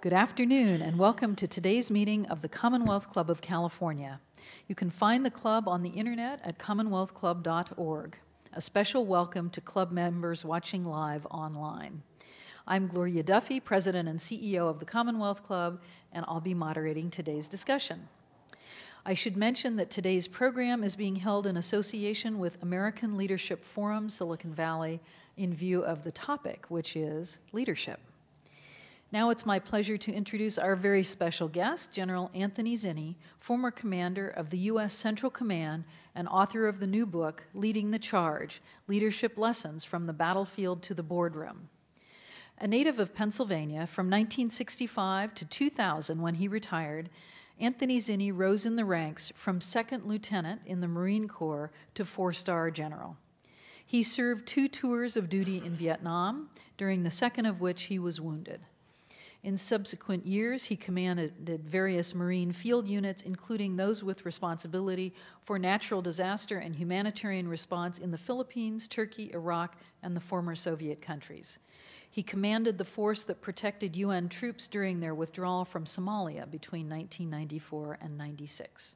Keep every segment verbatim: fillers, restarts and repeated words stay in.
Good afternoon and welcome to today's meeting of the Commonwealth Club of California. You can find the club on the internet at commonwealth club dot org. A special welcome to club members watching live online. I'm Gloria Duffy, President and C E O of the Commonwealth Club, and I'll be moderating today's discussion. I should mention that today's program is being held in association with American Leadership Forum, Silicon Valley, in view of the topic, which is leadership. Now it's my pleasure to introduce our very special guest, General Anthony Zinni, former commander of the U S Central Command and author of the new book, Leading the Charge, Leadership Lessons from the Battlefield to the Boardroom. A native of Pennsylvania, from nineteen sixty-five to two thousand when he retired, Anthony Zinni rose in the ranks from second lieutenant in the Marine Corps to four-star general. He served two tours of duty in Vietnam, during the second of which he was wounded. In subsequent years, he commanded various Marine field units, including those with responsibility for natural disaster and humanitarian response in the Philippines, Turkey, Iraq, and the former Soviet countries. He commanded the force that protected U N troops during their withdrawal from Somalia between nineteen ninety-four and ninety-six.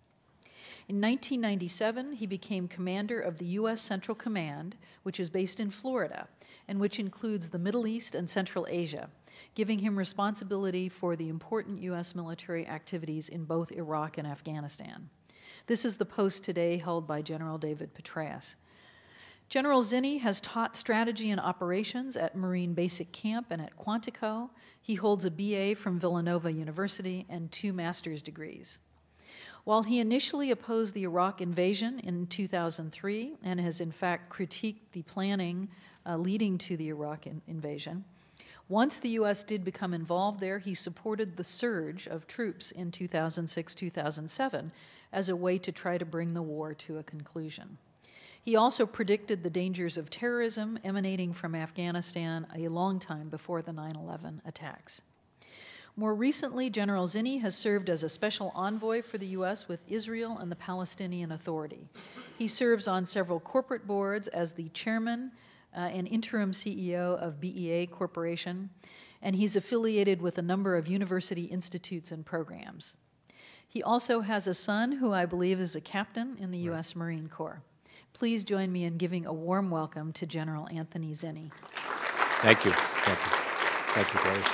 In nineteen ninety-seven, he became commander of the U S Central Command, which is based in Florida, and which includes the Middle East and Central Asia, giving him responsibility for the important U S military activities in both Iraq and Afghanistan. This is the post today held by General David Petraeus. General Zinni has taught strategy and operations at Marine Basic Camp and at Quantico. He holds a B A from Villanova University and two master's degrees. While he initially opposed the Iraq invasion in two thousand three and has in fact critiqued the planning uh, leading to the Iraq in invasion, once the U S did become involved there, he supported the surge of troops in two thousand six two thousand seven as a way to try to bring the war to a conclusion. He also predicted the dangers of terrorism emanating from Afghanistan a long time before the nine eleven attacks. More recently, General Zinni has served as a special envoy for the U S with Israel and the Palestinian Authority. He serves on several corporate boards as the chairman Uh, and interim C E O of B E A Corporation, and he's affiliated with a number of university institutes and programs. He also has a son who I believe is a captain in the U S Marine Corps. Please join me in giving a warm welcome to General Anthony Zinni. Thank you. Thank you. Thank you, Grace.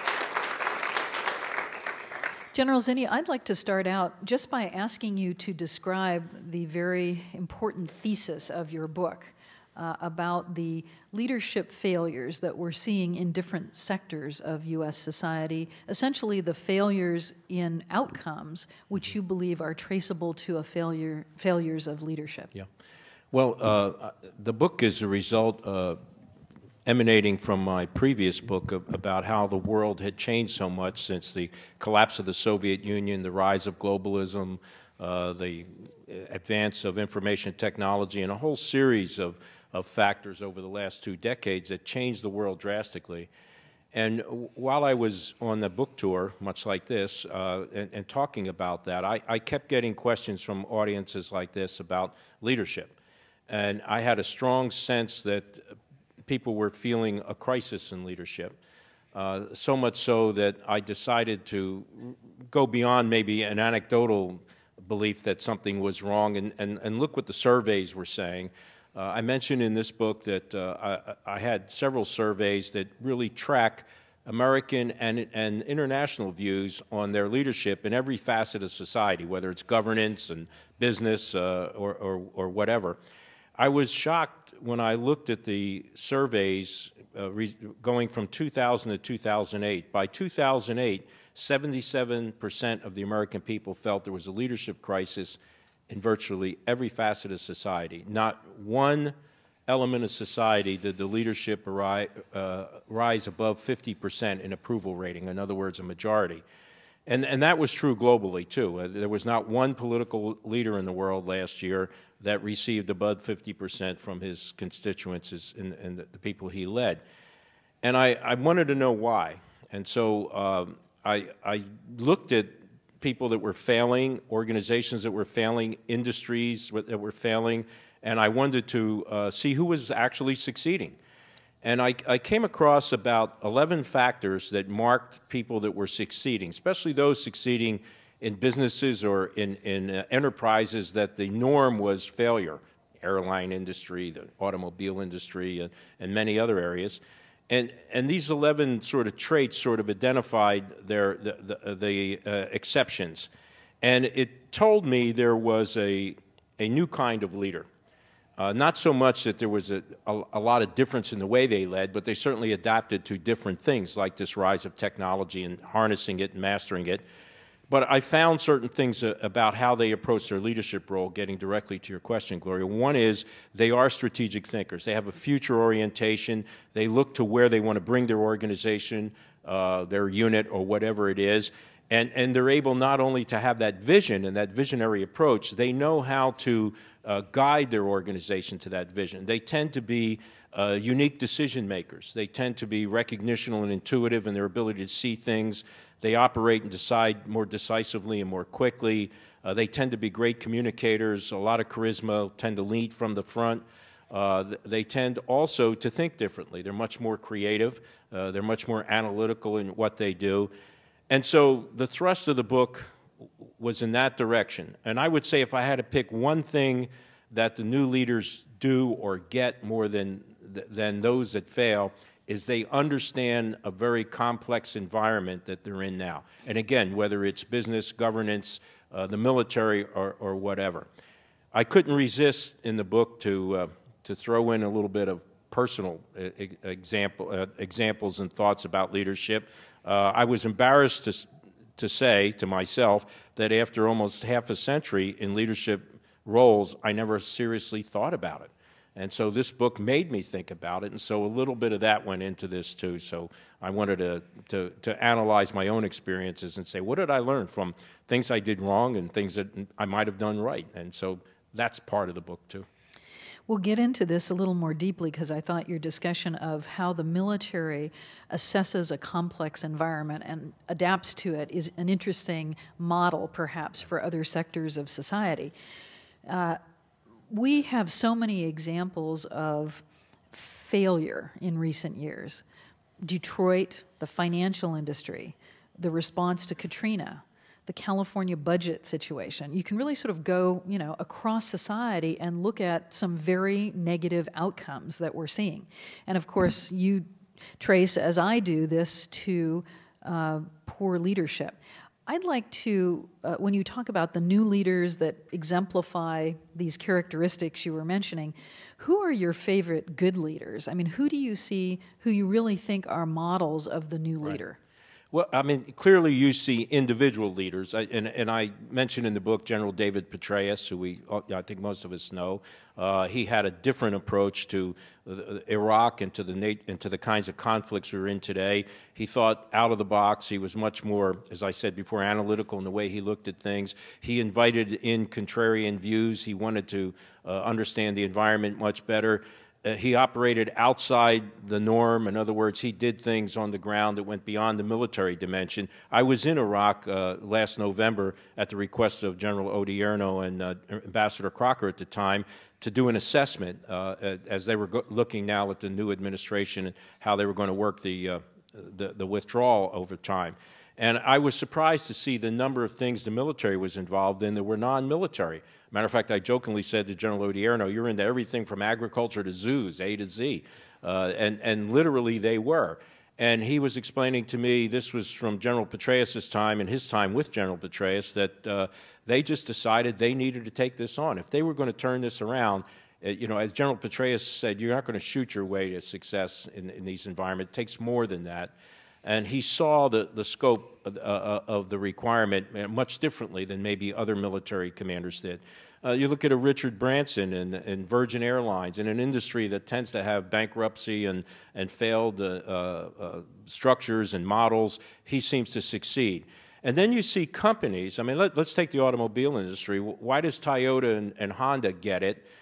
General Zinni, I'd like to start out just by asking you to describe the very important thesis of your book, Uh, about the leadership failures that we're seeing in different sectors of U S society, essentially the failures in outcomes which you believe are traceable to a failure, failures of leadership. Yeah. Well, uh, the book is a result uh, emanating from my previous book about how the world had changed so much since the collapse of the Soviet Union, the rise of globalism, uh, the advance of information technology, and a whole series of of factors over the last two decades that changed the world drastically. And while I was on the book tour, much like this, uh, and, and talking about that, I, I kept getting questions from audiences like this about leadership. And I had a strong sense that people were feeling a crisis in leadership, uh, so much so that I decided to go beyond maybe an anecdotal belief that something was wrong and, and, and look what the surveys were saying. Uh, I mentioned in this book that uh, I, I had several surveys that really track American and, and international views on their leadership in every facet of society, whether it's governance and business uh, or, or, or whatever. I was shocked when I looked at the surveys uh, re going from two thousand to two thousand eight. By two thousand eight, seventy-seven percent of the American people felt there was a leadership crisis in virtually every facet of society. Not one element of society did the leadership arri uh, rise above fifty percent in approval rating, in other words, a majority. And, and that was true globally, too. Uh, there was not one political leader in the world last year that received above fifty percent from his constituents and, and the, the people he led. And I, I wanted to know why. And so um, I, I looked at people that were failing, organizations that were failing, industries that were failing, and I wanted to uh, see who was actually succeeding. And I, I came across about eleven factors that marked people that were succeeding, especially those succeeding in businesses or in, in uh, enterprises that the norm was failure. Airline industry, the automobile industry, uh, and many other areas. And, and these eleven sort of traits sort of identified their, the, the, the uh, exceptions. And it told me there was a, a new kind of leader. Uh, not so much that there was a, a, a lot of difference in the way they led, but they certainly adapted to different things, like this rise of technology and harnessing it and mastering it. But I found certain things about how they approach their leadership role, getting directly to your question, Gloria. One is they are strategic thinkers. They have a future orientation. They look to where they want to bring their organization, uh, their unit, or whatever it is. And, and they're able not only to have that vision and that visionary approach, they know how to uh, guide their organization to that vision. They tend to be uh, unique decision makers. They tend to be recognitional and intuitive in their ability to see things. They operate and decide more decisively and more quickly. Uh, they tend to be great communicators, a lot of charisma, tend to lead from the front. Uh, they tend also to think differently. They're much more creative. Uh, they're much more analytical in what they do. And so the thrust of the book was in that direction. And I would say if I had to pick one thing that the new leaders do or get more than, than those that fail, is they understand a very complex environment that they're in now. And again, whether it's business, governance, uh, the military, or, or whatever. I couldn't resist in the book to, uh, to throw in a little bit of personal uh, example, uh, examples and thoughts about leadership. Uh, I was embarrassed to, to say to myself that after almost half a century in leadership roles, I never seriously thought about it. And so this book made me think about it, and so a little bit of that went into this too. So I wanted to, to, to analyze my own experiences and say, what did I learn from things I did wrong and things that I might have done right? And so that's part of the book too. We'll get into this a little more deeply because I thought your discussion of how the military assesses a complex environment and adapts to it is an interesting model, perhaps, for other sectors of society. Uh, we have so many examples of failure in recent years. Detroit, the financial industry, the response to Katrina, the California budget situation. You can really sort of go, you know, across society and look at some very negative outcomes that we're seeing. And of course, you trace, as I do, this to uh, poor leadership. I'd like to, uh, when you talk about the new leaders that exemplify these characteristics you were mentioning, who are your favorite good leaders? I mean, who do you see who you really think are models of the new leader? Right. Well, I mean, clearly you see individual leaders, I, and, and I mentioned in the book General David Petraeus, who we, I think most of us know. Uh, he had a different approach to uh, Iraq and to, the, and to the kinds of conflicts we're in today. He thought out of the box. He was much more, as I said before, analytical in the way he looked at things. He invited in contrarian views. He wanted to uh, understand the environment much better. Uh, he operated outside the norm. In other words, he did things on the ground that went beyond the military dimension. I was in Iraq uh, last November at the request of General Odierno and uh, Ambassador Crocker at the time to do an assessment uh, as they were go looking now at the new administration and how they were going to work the, uh, the, the withdrawal over time. And I was surprised to see the number of things the military was involved in that were non-military. Matter of fact, I jokingly said to General Odierno, you're into everything from agriculture to zoos, A to Z. Uh, and, and literally they were. And he was explaining to me, this was from General Petraeus' time and his time with General Petraeus, that uh, they just decided they needed to take this on. If they were going to turn this around, uh, you know, as General Petraeus said, you're not going to shoot your way to success in, in these environments. It takes more than that. And he saw the, the scope of, uh, of the requirement much differently than maybe other military commanders did. Uh, you look at a Richard Branson and, and Virgin Airlines, in an industry that tends to have bankruptcy and, and failed uh, uh, structures and models, he seems to succeed. And then you see companies, I mean, let, let's take the automobile industry. Why does Toyota and, and Honda get it,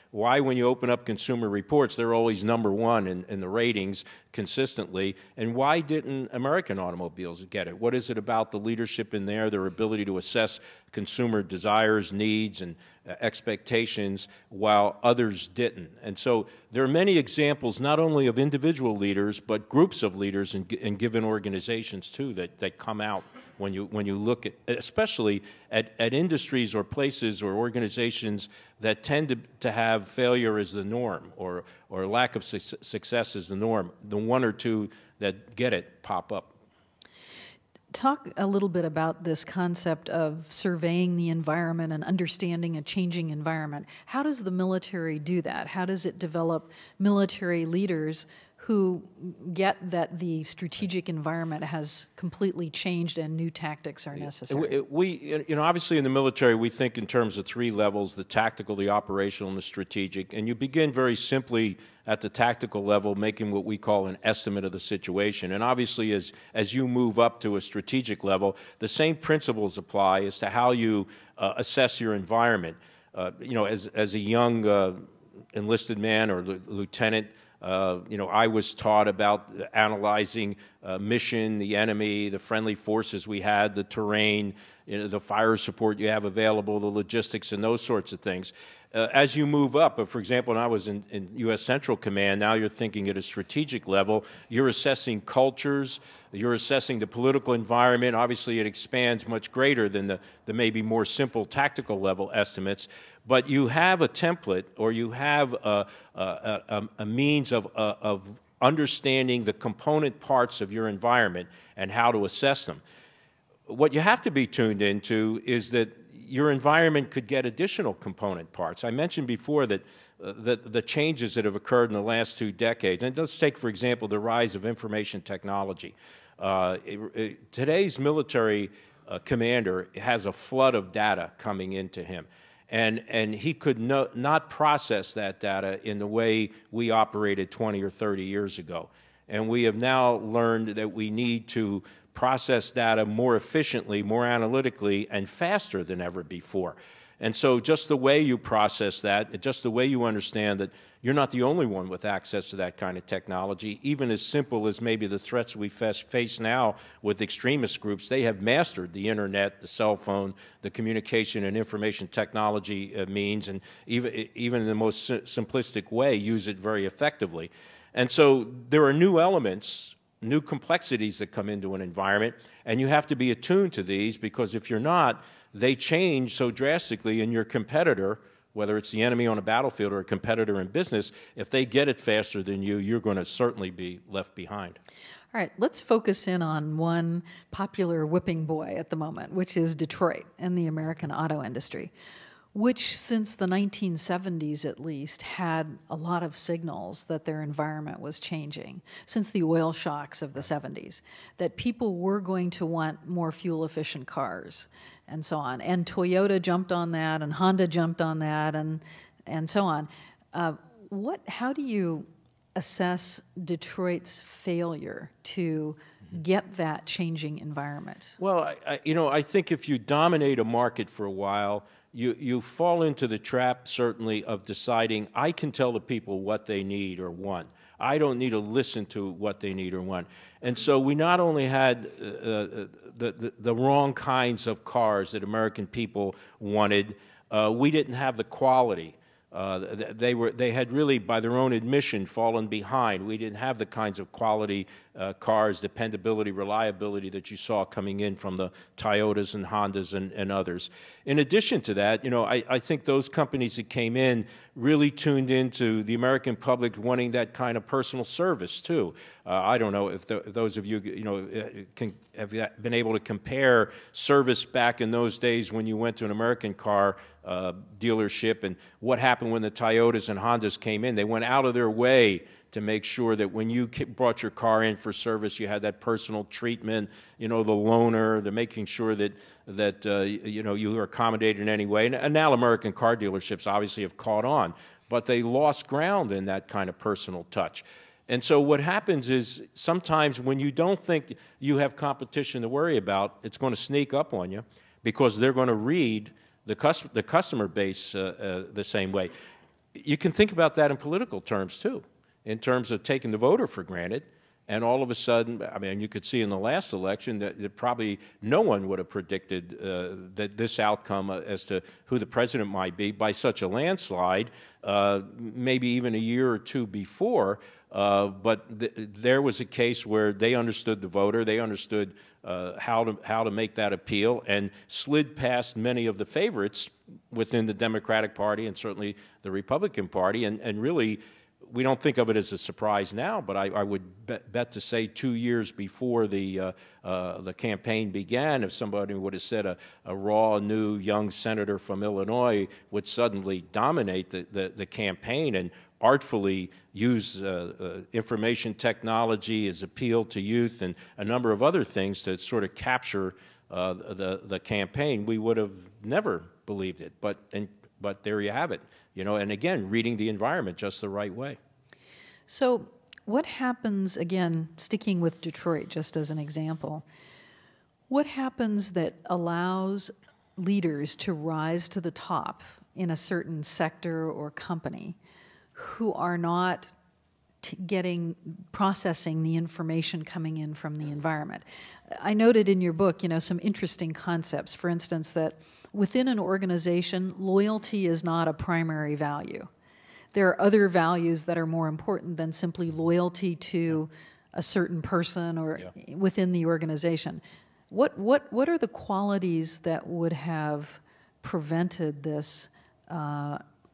Why, when you open up Consumer Reports, they're always number one in, in the ratings consistently? And why didn't American automobiles get it? What is it about the leadership in there, their ability to assess consumer desires, needs, and uh, expectations, while others didn't? And so there are many examples, not only of individual leaders, but groups of leaders in, in given organizations, too, that, that come out when you, when you look at, especially at, at industries or places or organizations that tend to, to have failure as the norm, or, or lack of su success as the norm. The one or two that get it pop up. Talk a little bit about this concept of surveying the environment and understanding a changing environment. How does the military do that? How does it develop military leaders who get that the strategic environment has completely changed and new tactics are necessary? We, you know, obviously in the military we think in terms of three levels: the tactical, the operational, and the strategic. And you begin very simply at the tactical level, making what we call an estimate of the situation. And obviously as, as you move up to a strategic level, the same principles apply as to how you uh, assess your environment. Uh, you know, as, as a young uh, enlisted man or lieutenant, Uh, you know, I was taught about analyzing uh, mission, the enemy, the friendly forces we had, the terrain, you know, the fire support you have available, the logistics, and those sorts of things. Uh, as you move up, uh, for example, when I was in, in U S Central Command, now you're thinking at a strategic level, you're assessing cultures, you're assessing the political environment. Obviously, it expands much greater than the, the maybe more simple tactical level estimates. But you have a template, or you have a, a, a, a means of, of understanding the component parts of your environment and how to assess them. What you have to be tuned into is that your environment could get additional component parts. I mentioned before that uh, the, the changes that have occurred in the last two decades. And let's take, for example, the rise of information technology. Uh, it, it, today's military uh, commander has a flood of data coming into him. And, and he could no, not process that data in the way we operated twenty or thirty years ago. And we have now learned that we need to process data more efficiently, more analytically, and faster than ever before. And so just the way you process that, just the way you understand that you're not the only one with access to that kind of technology, even as simple as maybe the threats we face now with extremist groups, they have mastered the internet, the cell phone, the communication and information technology uh, means, and even, even in the most si simplistic way, use it very effectively. And so there are new elements, new complexities that come into an environment, and you have to be attuned to these, because if you're not, they change so drastically, and your competitor, whether it's the enemy on a battlefield or a competitor in business, if they get it faster than you, you're going to certainly be left behind. All right, let's focus in on one popular whipping boy at the moment, which is Detroit and the American auto industry, which since the nineteen seventies at least had a lot of signals that their environment was changing, since the oil shocks of the seventies, that people were going to want more fuel-efficient cars and so on. And Toyota jumped on that, and Honda jumped on that, and, and so on. Uh, what, how do you assess Detroit's failure to get that changing environment? Well, I, I, you know, I think if you dominate a market for a while, you, you fall into the trap, certainly, of deciding, I can tell the people what they need or want. I don't need to listen to what they need or want. And so we not only had uh, the, the, the wrong kinds of cars that American people wanted, uh, we didn't have the quality. Uh, they, were, they had really, by their own admission, fallen behind. We didn't have the kinds of quality uh, cars, dependability, reliability that you saw coming in from the Toyotas and Hondas and, and others. In addition to that, you know, I, I think those companies that came in really tuned into the American public wanting that kind of personal service, too. Uh, I don't know if, the, if those of you, you know, can, have been able to compare service back in those days when you went to an American car uh, dealership and what happened when the Toyotas and Hondas came in. They went out of their way to make sure that when you brought your car in for service, you had that personal treatment, you know, the loaner, the making sure that, that uh, you know, you were accommodated in any way. And, and now American car dealerships obviously have caught on, but they lost ground in that kind of personal touch. And so what happens is sometimes when you don't think you have competition to worry about, it's going to sneak up on you, because they're going to read the, cus the customer base uh, uh, the same way. you can think about that in political terms, too, in terms of taking the voter for granted. And all of a sudden, I mean, you could see in the last election that, that probably no one would have predicted uh, that this outcome uh, as to who the president might be by such a landslide, uh, maybe even a year or two before. Uh, but th there was a case where they understood the voter, they understood uh, how to how to make that appeal, and slid past many of the favorites within the Democratic Party and certainly the Republican Party, and and really. We don't think of it as a surprise now, but I, I would bet, bet to say two years before the uh, uh, the campaign began, if somebody would have said a, a raw, new, young senator from Illinois would suddenly dominate the, the, the campaign and artfully use uh, uh, information technology, his appeal to youth, and a number of other things to sort of capture uh, the, the campaign, we would have never believed it. But, and, but there you have it. You know, and again, reading the environment just the right way. So what happens, again, sticking with Detroit just as an example, what happens that allows leaders to rise to the top in a certain sector or company who are not t getting, processing the information coming in from the environment? I noted in your book, you know, some interesting concepts. For instance, that within an organization, loyalty is not a primary value. There are other values that are more important than simply loyalty to a certain person or yeah. within the organization. What, what, what are the qualities that would have prevented this uh,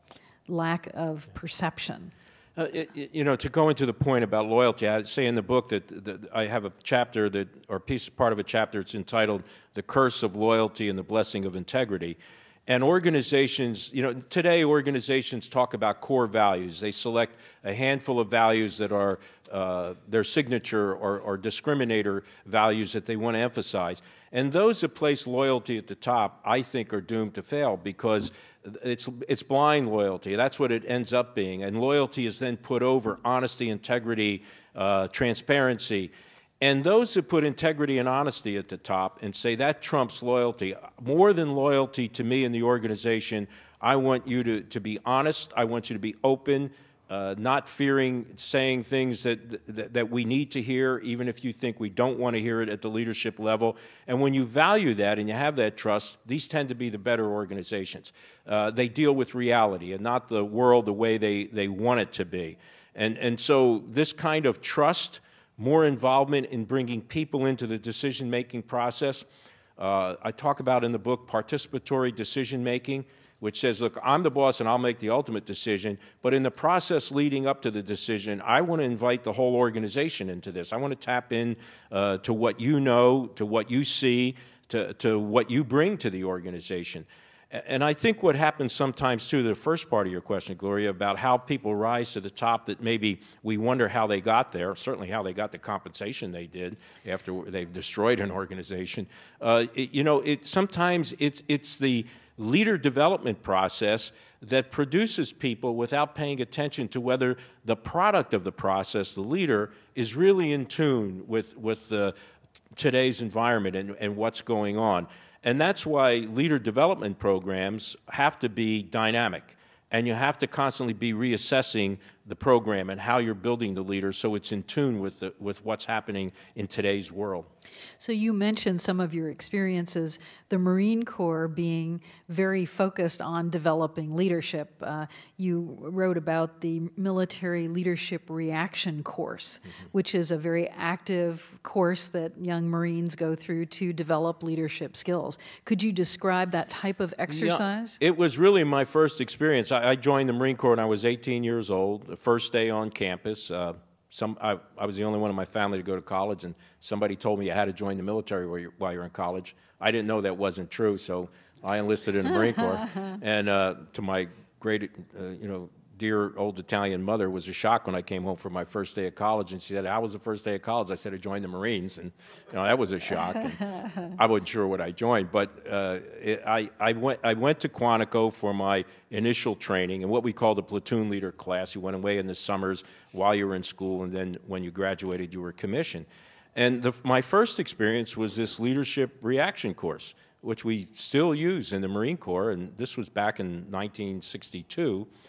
lack of perception? Uh, it, you know, to go into the point about loyalty, I say in the book that, that I have a chapter that, or piece, part of a chapter, it's entitled "The Curse of Loyalty and the Blessing of Integrity." And organizations, you know, today organizations talk about core values. They select a handful of values that are uh, their signature or, or discriminator values that they want to emphasize. And those that place loyalty at the top, I think, are doomed to fail because it's, it's blind loyalty. That's what it ends up being. And loyalty is then put over honesty, integrity, uh, transparency. And those that put integrity and honesty at the top and say that trumps loyalty, more than loyalty to me and the organization, I want you to, to be honest, I want you to be open, uh, not fearing saying things that, that, that we need to hear, even if you think we don't want to hear it at the leadership level. And when you value that and you have that trust, these tend to be the better organizations. Uh, they deal with reality and not the world the way they, they want it to be. And, and so this kind of trust, more involvement in bringing people into the decision-making process. Uh, I talk about in the book participatory decision-making, which says, look, I'm the boss and I'll make the ultimate decision, but in the process leading up to the decision, I want to invite the whole organization into this. I want to tap in uh, to what you know, to what you see, to, to what you bring to the organization. And I think what happens sometimes, too, the first part of your question, Gloria, about how people rise to the top, that maybe we wonder how they got there, certainly how they got the compensation they did after they've destroyed an organization. Uh, it, you know, it, sometimes it's, it's the leader development process that produces people without paying attention to whether the product of the process, the leader, is really in tune with, with uh, today's environment and, and what's going on. And that's why leader development programs have to be dynamic. And you have to constantly be reassessing the program and how you're building the leader so it's in tune with, the, with what's happening in today's world. So you mentioned some of your experiences, the Marine Corps being very focused on developing leadership. Uh, you wrote about the Military Leadership Reaction Course, mm-hmm. which is a very active course that young Marines go through to develop leadership skills. Could you describe that type of exercise? Yeah, it was really my first experience. I, I joined the Marine Corps when I was eighteen years old, the first day on campus. Uh, Some, I, I was the only one in my family to go to college, and somebody told me I had to join the military while you're, while you're in college. I didn't know that wasn't true, so I enlisted in the Marine Corps. And uh, to my great, uh, you know, dear old Italian mother, was a shock when I came home for my first day of college, and she said, "How was the first day of college?" I said, "I joined the Marines," and you know, that was a shock. And I wasn't sure what I joined, but uh, it, I, I went. I went to Quantico for my initial training, and what we called the platoon leader class. You went away in the summers while you were in school, and then when you graduated, you were commissioned. And the, my first experience was this leadership reaction course, which we still use in the Marine Corps, and this was back in nineteen sixty-two.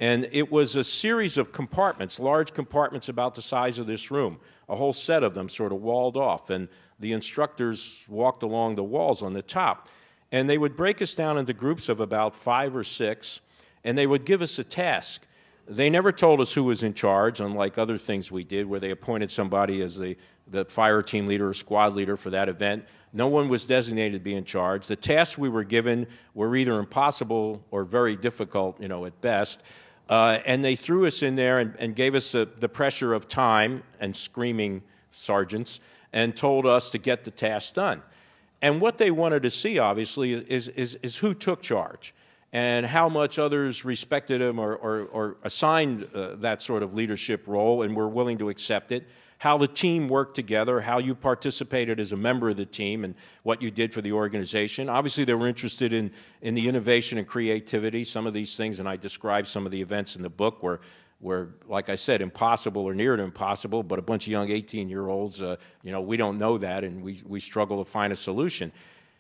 And it was a series of compartments, large compartments about the size of this room, a whole set of them sort of walled off. And the instructors walked along the walls on the top. And they would break us down into groups of about five or six, and they would give us a task. They never told us who was in charge, unlike other things we did, where they appointed somebody as the, the fire team leader or squad leader for that event. No one was designated to be in charge. The tasks we were given were either impossible or very difficult, you know, at best. Uh, and they threw us in there and, and gave us a, the pressure of time and screaming sergeants and told us to get the task done. And what they wanted to see, obviously, is, is, is who took charge and how much others respected him or, or, or assigned uh, that sort of leadership role and were willing to accept it, how the team worked together, how you participated as a member of the team and what you did for the organization. Obviously, they were interested in, in the innovation and creativity, some of these things, and I described some of the events in the book where, where like I said, impossible or near to impossible, but a bunch of young eighteen-year-olds, uh, you know, we don't know that, and we, we struggle to find a solution.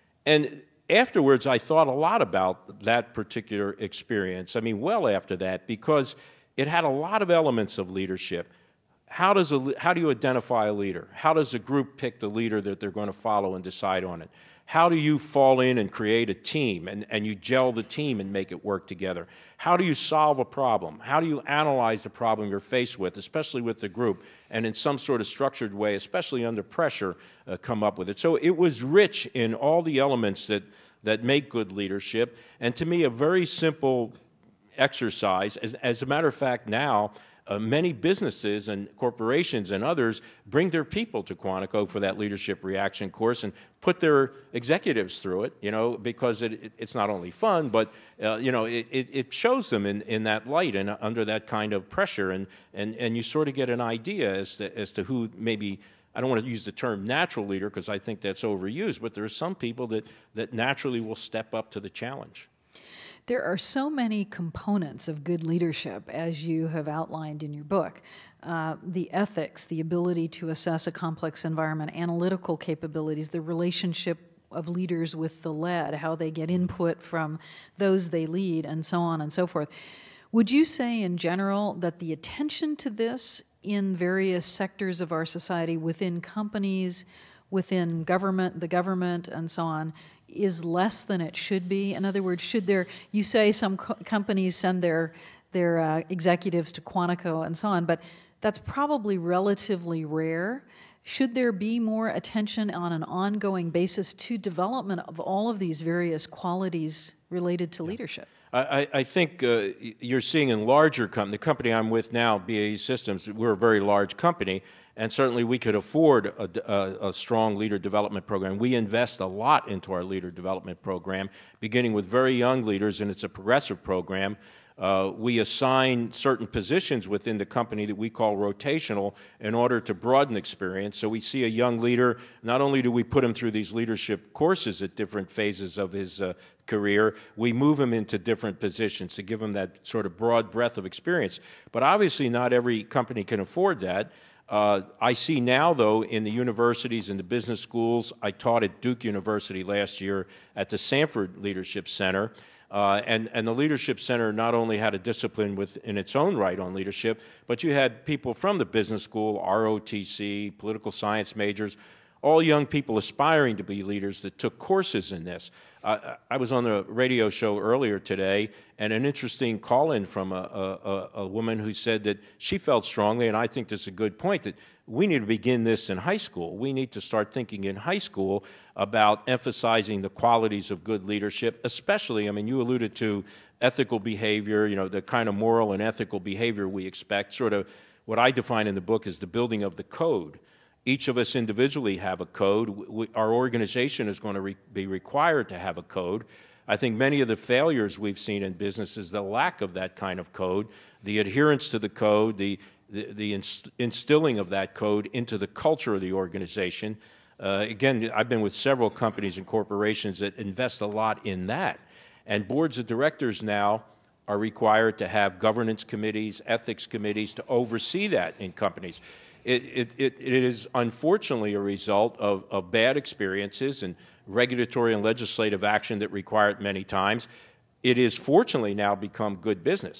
And afterwards, I thought a lot about that particular experience. I mean, well after that, because it had a lot of elements of leadership. How does a, how do you identify a leader? How does a group pick the leader that they're going to follow and decide on it? How do you fall in and create a team and, and you gel the team and make it work together? How do you solve a problem? How do you analyze the problem you're faced with, especially with the group, and in some sort of structured way, especially under pressure, uh, come up with it? So it was rich in all the elements that, that make good leadership, and to me, a very simple exercise. As, as a matter of fact, now, Uh, many businesses and corporations and others bring their people to Quantico for that leadership reaction course and put their executives through it, you know, because it, it, it's not only fun, but, uh, you know, it, it shows them in, in that light and under that kind of pressure. And, and, and you sort of get an idea as to, as to who maybe, I don't want to use the term natural leader because I think that's overused, but there are some people that, that naturally will step up to the challenge. There are so many components of good leadership, as you have outlined in your book. Uh, the ethics, the ability to assess a complex environment, analytical capabilities, the relationship of leaders with the led, how they get input from those they lead, and so on and so forth. Would you say in general that the attention to this in various sectors of our society, within companies, within government, the government, and so on, is less than it should be? In other words, should there, you say some co companies send their, their uh, executives to Quantico and so on, but that's probably relatively rare. Should there be more attention on an ongoing basis to development of all of these various qualities related to leadership? I, I think uh, you're seeing in larger companies, the company I'm with now, B A E Systems, we're a very large company, and certainly we could afford a, a, a strong leader development program. We invest a lot into our leader development program, beginning with very young leaders, and it's a progressive program. Uh, we assign certain positions within the company that we call rotational in order to broaden experience. So we see a young leader, not only do we put him through these leadership courses at different phases of his uh, career, we move him into different positions to give him that sort of broad breadth of experience. But obviously not every company can afford that. Uh, I see now, though, in the universities and the business schools, I taught at Duke University last year at the Sanford Leadership Center, uh, and, and the Leadership Center not only had a discipline with, in its own right on leadership, but you had people from the business school, R O T C, political science majors, all young people aspiring to be leaders that took courses in this. Uh, I was on a radio show earlier today, and an interesting call-in from a, a, a woman who said that she felt strongly, and I think this is a good point, that we need to begin this in high school. We need to start thinking in high school about emphasizing the qualities of good leadership, especially, I mean, you alluded to ethical behavior, you know, the kind of moral and ethical behavior we expect, sort of what I define in the book as the building of the code. Each of us individually have a code. We, our organization is going to re be required to have a code. I think many of the failures we've seen in business is the lack of that kind of code, the adherence to the code, the, the, the inst instilling of that code into the culture of the organization. Uh, again, I've been with several companies and corporations that invest a lot in that. And boards of directors now are required to have governance committees, ethics committees to oversee that in companies. It, it, it, it is unfortunately a result of, of bad experiences and regulatory and legislative action that require it many times. It is fortunately now become good business.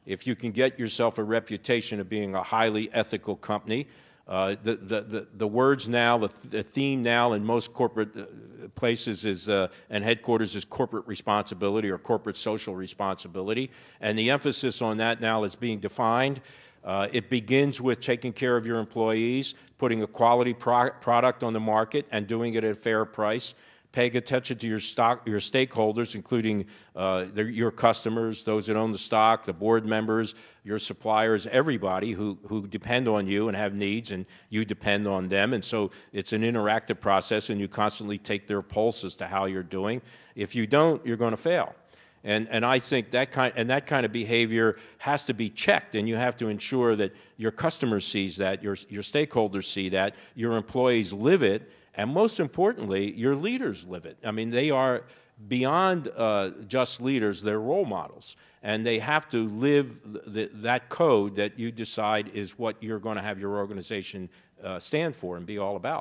if you can get yourself a reputation of being a highly ethical company, uh, the, the, the, the words now, the, the theme now in most corporate uh, places is, uh, and headquarters is corporate responsibility or corporate social responsibility. And the emphasis on that now is being defined. Uh, it begins with taking care of your employees, putting a quality pro product on the market and doing it at a fair price, paying attention to your stock, your stakeholders, including uh, their, your customers, those that own the stock, the board members, your suppliers, everybody who, who depend on you and have needs, and you depend on them. And so it's an interactive process, and you constantly take their pulse as to how you're doing. If you don't, you're going to fail. And, and I think that kind, and that kind of behavior has to be checked, and you have to ensure that your customer sees that, your, your stakeholders see that, your employees live it, and most importantly, your leaders live it. I mean, they are beyond uh, just leaders, they're role models. And they have to live th that code that you decide is what you're going to have your organization uh, stand for and be all about.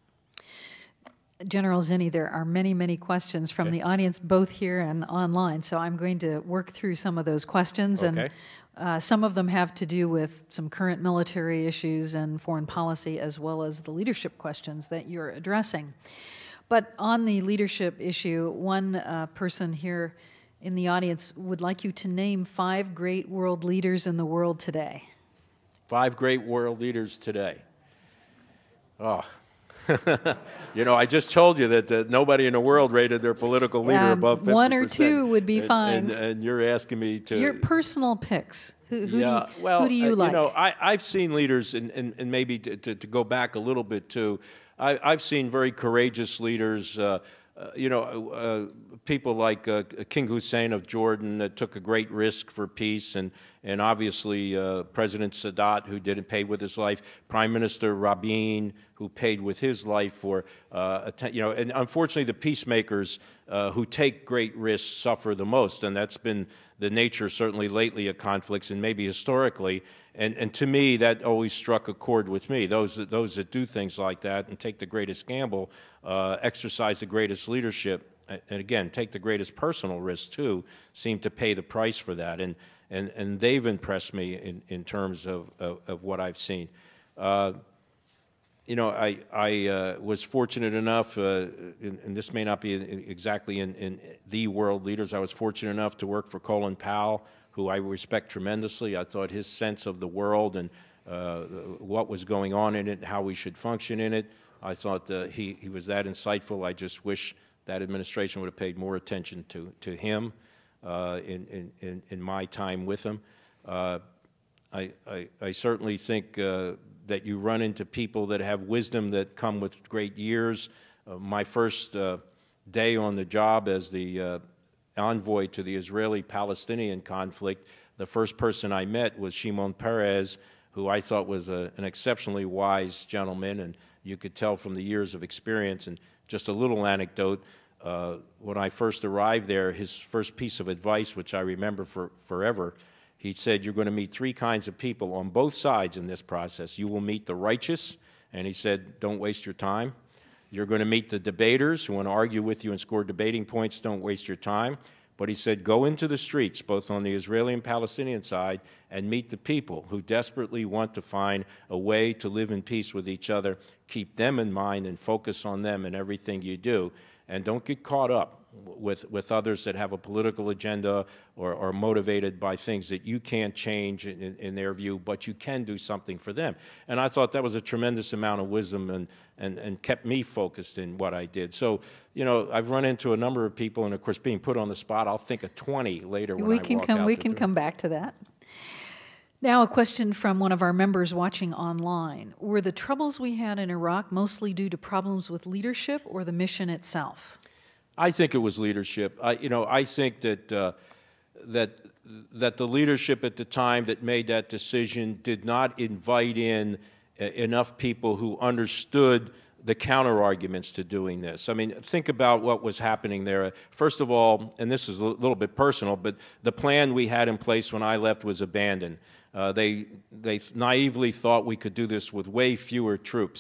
General Zinni, there are many, many questions from Okay. the audience, both here and online, so I'm going to work through some of those questions. Okay. And uh, some of them have to do with some current military issues and foreign policy, as well as the leadership questions that you're addressing. But on the leadership issue, one uh, person here in the audience would like you to name five great world leaders in the world today. Five great world leaders today. Oh. You know, I just told you that uh, nobody in the world rated their political leader Um, above fifty percent. one or two would be and, fine. And, and you're asking me to... Your personal picks. Who, who, yeah, do, you, well, who do you uh, like? You know, I, I've seen leaders, and, and, and maybe to, to, to go back a little bit too, I, I've seen very courageous leaders, uh, uh, you know, uh, people like uh, King Hussein of Jordan that took a great risk for peace, and, and obviously uh, President Sadat, who didn't pay with his life, Prime Minister Rabin, who paid with his life for, uh, you know, and unfortunately the peacemakers uh, who take great risks suffer the most, and that's been the nature certainly lately of conflicts and maybe historically, and, and to me that always struck a chord with me. Those that, those that do things like that and take the greatest gamble, uh, exercise the greatest leadership, and again, take the greatest personal risk too, seem to pay the price for that, and, and, and they've impressed me in, in terms of, of, of what I've seen. Uh, You know, I, I uh, was fortunate enough, uh, and, and this may not be exactly in, in the world leaders, I was fortunate enough to work for Colin Powell, who I respect tremendously. I thought his sense of the world and uh, what was going on in it, how we should function in it, I thought uh, he, he was that insightful. I just wish that administration would have paid more attention to, to him uh, in, in, in my time with him. Uh, I, I, I certainly think uh, that you run into people that have wisdom that come with great years. Uh, my first uh, day on the job as the uh, envoy to the Israeli-Palestinian conflict, the first person I met was Shimon Peres, who I thought was a, an exceptionally wise gentleman, and you could tell from the years of experience. And just a little anecdote, uh, when I first arrived there, his first piece of advice, which I remember for forever, he said, you're going to meet three kinds of people on both sides in this process. You will meet the righteous, and he said, don't waste your time. You're going to meet the debaters who want to argue with you and score debating points. Don't waste your time. But he said, go into the streets, both on the Israeli and Palestinian side, and meet the people who desperately want to find a way to live in peace with each other. Keep them in mind and focus on them in everything you do. And don't get caught up with, with others that have a political agenda or are motivated by things that you can't change in, in their view, but you can do something for them. And I thought that was a tremendous amount of wisdom and, and, and kept me focused in what I did. So, you know, I've run into a number of people, and of course, being put on the spot, I'll think of twenty later when we I can walk come, out We the can door. come back to that. Now, a question from one of our members watching online. Were the troubles we had in Iraq mostly due to problems with leadership or the mission itself? I think it was leadership. I, you know, I think that uh, that that the leadership at the time that made that decision did not invite in uh, enough people who understood the counter arguments to doing this. I mean, think about what was happening there. First of all, and this is a little bit personal, but the plan we had in place when I left was abandoned. Uh, they they naively thought we could do this with way fewer troops.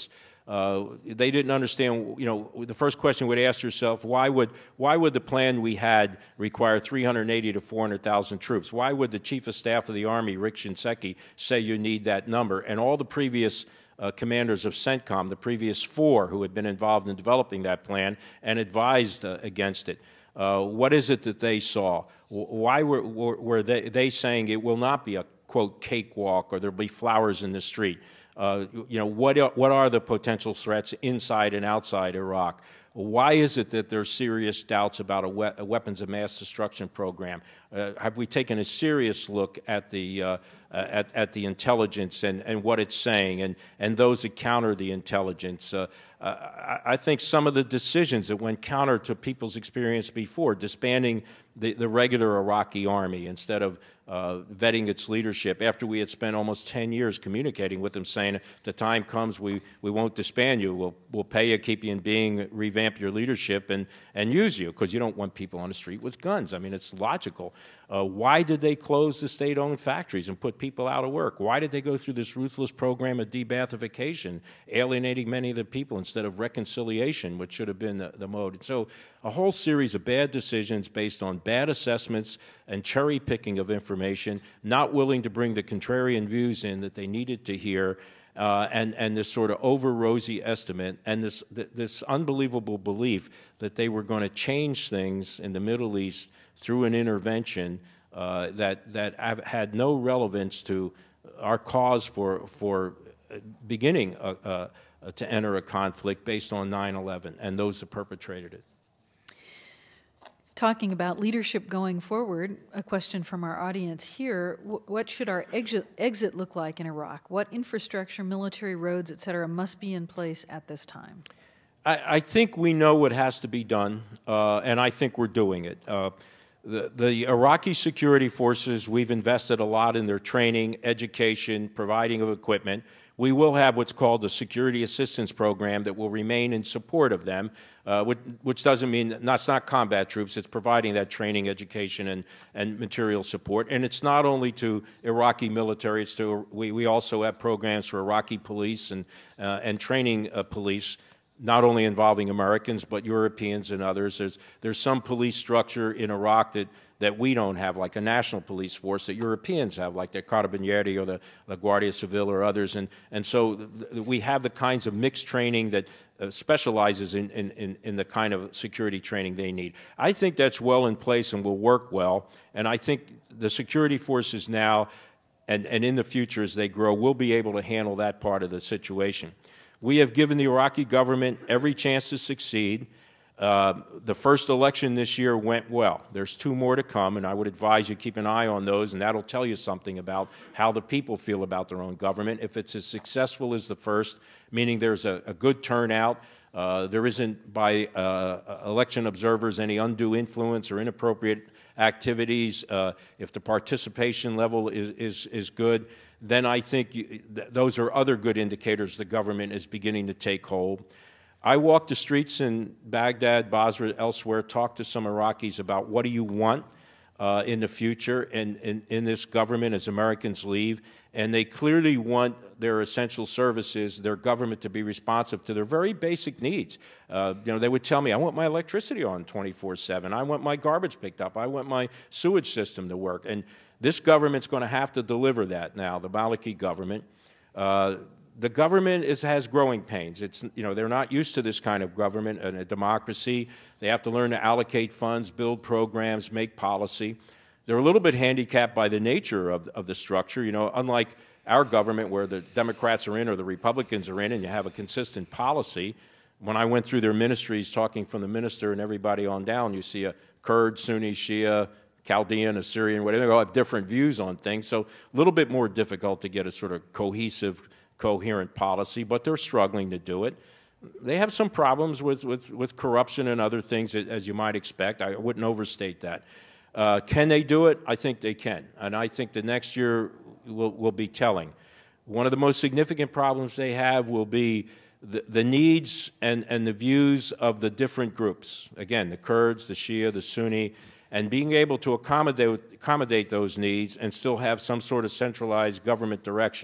Uh, they didn't understand, you know, the first question we'd ask yourself, why would, why would the plan we had require three hundred eighty to four hundred thousand troops? Why would the Chief of Staff of the Army, Rick Shinseki, say you need that number? And all the previous uh, commanders of CENTCOM, the previous four who had been involved in developing that plan and advised uh, against it. Uh, what is it that they saw? Why were, were, were they, they saying it will not be a, quote, cakewalk, or there'll be flowers in the street? Uh, you know, what are, what are the potential threats inside and outside Iraq? Why is it that there's serious doubts about a, we a weapons of mass destruction program? Uh, have we taken a serious look at the, uh, at, at the intelligence and, and what it's saying, and, and those that counter the intelligence? Uh, I, I think some of the decisions that went counter to people's experience before, disbanding the, the regular Iraqi army instead of uh, vetting its leadership, after we had spent almost ten years communicating with them, saying, the time comes, we, we won't disband you, we'll, we'll pay you, keep you in being, revamp your leadership, and, and use you, because you don't want people on the street with guns. I mean, it's logical. Uh, why did they close the state-owned factories and put people out of work? Why did they go through this ruthless program of debathification, alienating many of the people instead of reconciliation, which should have been the, the mode? And so a whole series of bad decisions based on bad assessments and cherry-picking of information, not willing to bring the contrarian views in that they needed to hear, uh, and, and this sort of over-rosy estimate, and this, th this unbelievable belief that they were going to change things in the Middle East through an intervention uh, that, that have had no relevance to our cause for, for beginning a, a, to enter a conflict based on nine eleven and those that perpetrated it. Talking about leadership going forward, a question from our audience here, what should our exit, exit look like in Iraq? What infrastructure, military roads, et cetera, must be in place at this time? I, I think we know what has to be done, uh, and I think we're doing it. Uh, the, the Iraqi security forces, we've invested a lot in their training, education, providing of equipment. We will have what's called the Security Assistance Program that will remain in support of them, uh, which, which doesn't mean that it's not combat troops, it's providing that training, education, and, and material support. And it's not only to Iraqi military, it's to, we, we also have programs for Iraqi police and, uh, and training uh, police, not only involving Americans, but Europeans and others. There's, there's some police structure in Iraq that, that we don't have, like a national police force that Europeans have, like the Carabinieri or the, the Guardia Civil or others. And, and so th we have the kinds of mixed training that uh, specializes in, in, in the kind of security training they need. I think that's well in place and will work well. And I think the security forces now and, and in the future as they grow will be able to handle that part of the situation. We have given the Iraqi government every chance to succeed. Uh, the first election this year went well. There's two more to come, and I would advise you keep an eye on those, and that'll tell you something about how the people feel about their own government. If it's as successful as the first, meaning there's a, a good turnout, uh, there isn't by uh, election observers any undue influence or inappropriate activities, uh, if the participation level is, is, is good, then I think you, th those are other good indicators the government is beginning to take hold. I walked the streets in Baghdad, Basra, elsewhere, talked to some Iraqis about what do you want uh, in the future in, in, in this government as Americans leave, and they clearly want their essential services, their government to be responsive to their very basic needs. Uh, you know, they would tell me, I want my electricity on twenty-four seven, I want my garbage picked up, I want my sewage system to work, and this government's going to have to deliver that now, the Maliki government. Uh, The government is, has growing pains. It's, you know, they're not used to this kind of government and a democracy. They have to learn to allocate funds, build programs, make policy. They're a little bit handicapped by the nature of, of the structure. You know, unlike our government where the Democrats are in or the Republicans are in and you have a consistent policy, when I went through their ministries talking from the minister and everybody on down, you see a Kurd, Sunni, Shia, Chaldean, Assyrian, whatever, they all have different views on things. So a little bit more difficult to get a sort of cohesive, coherent policy, but they're struggling to do it. They have some problems with, with, with corruption and other things, as you might expect. I wouldn't overstate that. Uh, can they do it? I think they can. And I think the next year will, will be telling. One of the most significant problems they have will be the, the needs and, and the views of the different groups. Again, the Kurds, the Shia, the Sunni, and being able to accommodate, accommodate those needs and still have some sort of centralized government direction.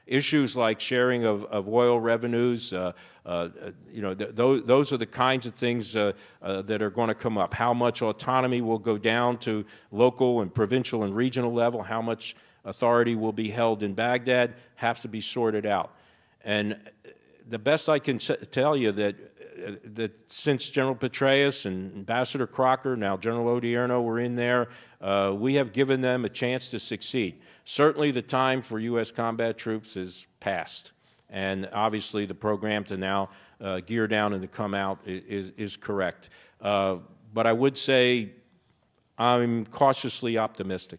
Issues like sharing of, of oil revenues, uh, uh, you know, th those, those are the kinds of things uh, uh, that are going to come up. How much autonomy will go down to local and provincial and regional level, how much authority will be held in Baghdad, have to be sorted out. And the best I can tell you that, uh, that since General Petraeus and Ambassador Crocker, now General Odierno were in there, uh, we have given them a chance to succeed. Certainly the time for U S combat troops is past. And obviously the program to now uh, gear down and to come out is, is correct. Uh, but I would say I'm cautiously optimistic.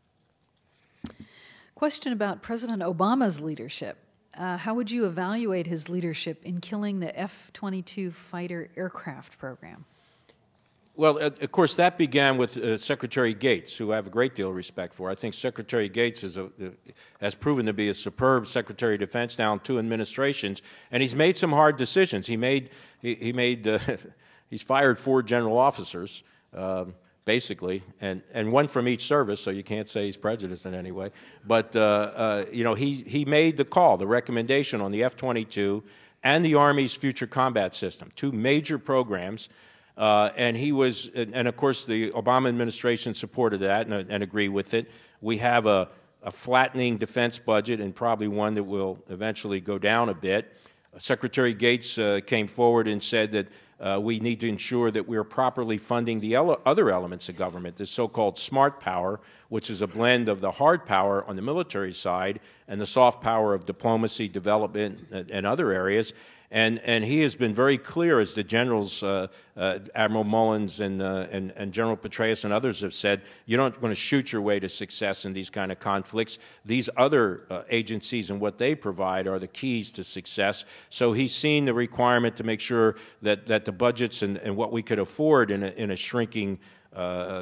Question about President Obama's leadership. Uh, how would you evaluate his leadership in killing the F twenty-two fighter aircraft program? Well, of course, that began with uh, Secretary Gates, who I have a great deal of respect for. I think Secretary Gates is a, has proven to be a superb Secretary of Defense now in two administrations, and he's made some hard decisions. He made, he, he made, uh, he's fired four general officers, uh, basically, and, and one from each service, so you can't say he's prejudiced in any way. But, uh, uh, you know, he, he made the call, the recommendation on the F twenty-two and the Army's Future Combat System, two major programs. Uh, and he was, and, and of course the Obama administration supported that and, and agreed with it. We have a, a flattening defense budget and probably one that will eventually go down a bit. Uh, Secretary Gates uh, came forward and said that uh, we need to ensure that we are properly funding the ele other elements of government, the so-called smart power, which is a blend of the hard power on the military side and the soft power of diplomacy, development, and, and other areas. And, and he has been very clear, as the generals, uh, uh, Admiral Mullins and, uh, and, and General Petraeus and others have said, you're not going to shoot your way to success in these kind of conflicts. These other uh, agencies and what they provide are the keys to success. So he's seen the requirement to make sure that, that the budgets and, and what we could afford in a, in a shrinking uh,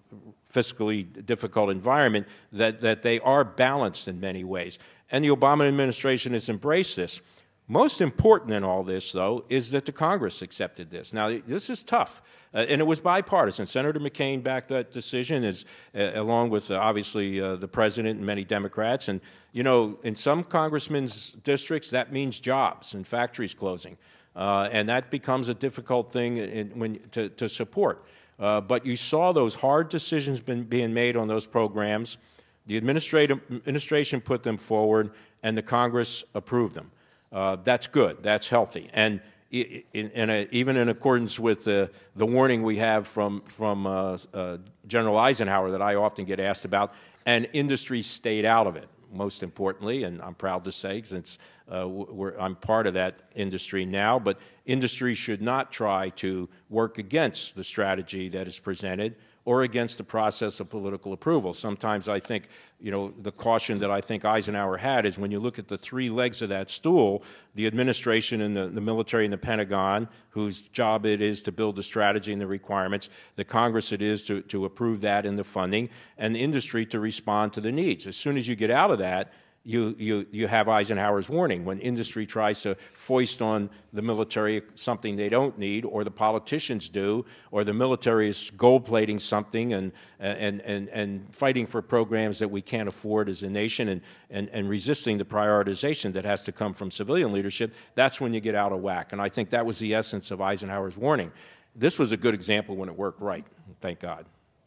fiscally difficult environment, that, that they are balanced in many ways. And the Obama administration has embraced this. Most important in all this, though, is that the Congress accepted this. Now, this is tough, uh, and it was bipartisan. Senator McCain backed that decision, as, uh, along with, uh, obviously, uh, the President and many Democrats. And, you know, in some congressmen's districts, that means jobs and factories closing. Uh, and that becomes a difficult thing in, when, to, to support. Uh, but you saw those hard decisions been, being made on those programs. The administration put them forward, and the Congress approved them. Uh, that's good. That's healthy. And in, in a, even in accordance with uh, the warning we have from, from uh, uh, General Eisenhower that I often get asked about, and industry stayed out of it, most importantly, and I'm proud to say, since uh, we're, I'm part of that industry now, but industry should not try to work against the strategy that is presented or against the process of political approval. Sometimes I think, you know, the caution that I think Eisenhower had is when you look at the three legs of that stool, the administration and the, the military and the Pentagon, whose job it is to build the strategy and the requirements, the Congress it is to, to approve that and the funding, and the industry to respond to the needs. As soon as you get out of that, You, you, you have Eisenhower's warning. When industry tries to foist on the military something they don't need, or the politicians do, or the military is gold-plating something and, and, and, and fighting for programs that we can't afford as a nation, and, and, and resisting the prioritization that has to come from civilian leadership, that's when you get out of whack. And I think that was the essence of Eisenhower's warning. This was a good example when it worked right, thank God.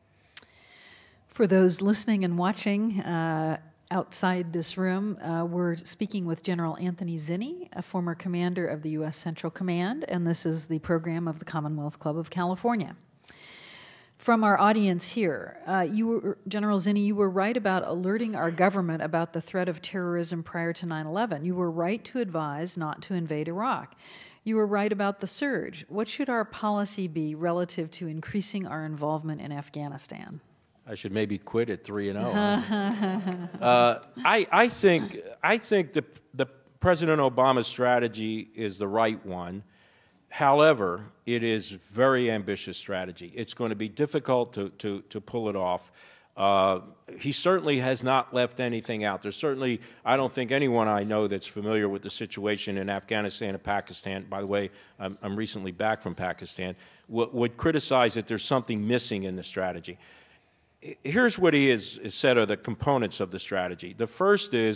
For those listening and watching, uh, outside this room, uh, we're speaking with General Anthony Zinni, a former commander of the U S Central Command, and this is the program of the Commonwealth Club of California. From our audience here, uh, you were, General Zinni, you were right about alerting our government about the threat of terrorism prior to nine eleven. You were right to advise not to invade Iraq. You were right about the surge. What should our policy be relative to increasing our involvement in Afghanistan? I should maybe quit at three and oh. Huh? uh, I, I think I think the, the President Obama's strategy is the right one. However, it is very ambitious strategy. It's going to be difficult to to, to pull it off. Uh, he certainly has not left anything out. There's certainly, I don't think anyone I know that's familiar with the situation in Afghanistan and Pakistan, by the way, I'm, I'm recently back from Pakistan, would, would criticize that there's something missing in the strategy. Here's what he has said are the components of the strategy. The first is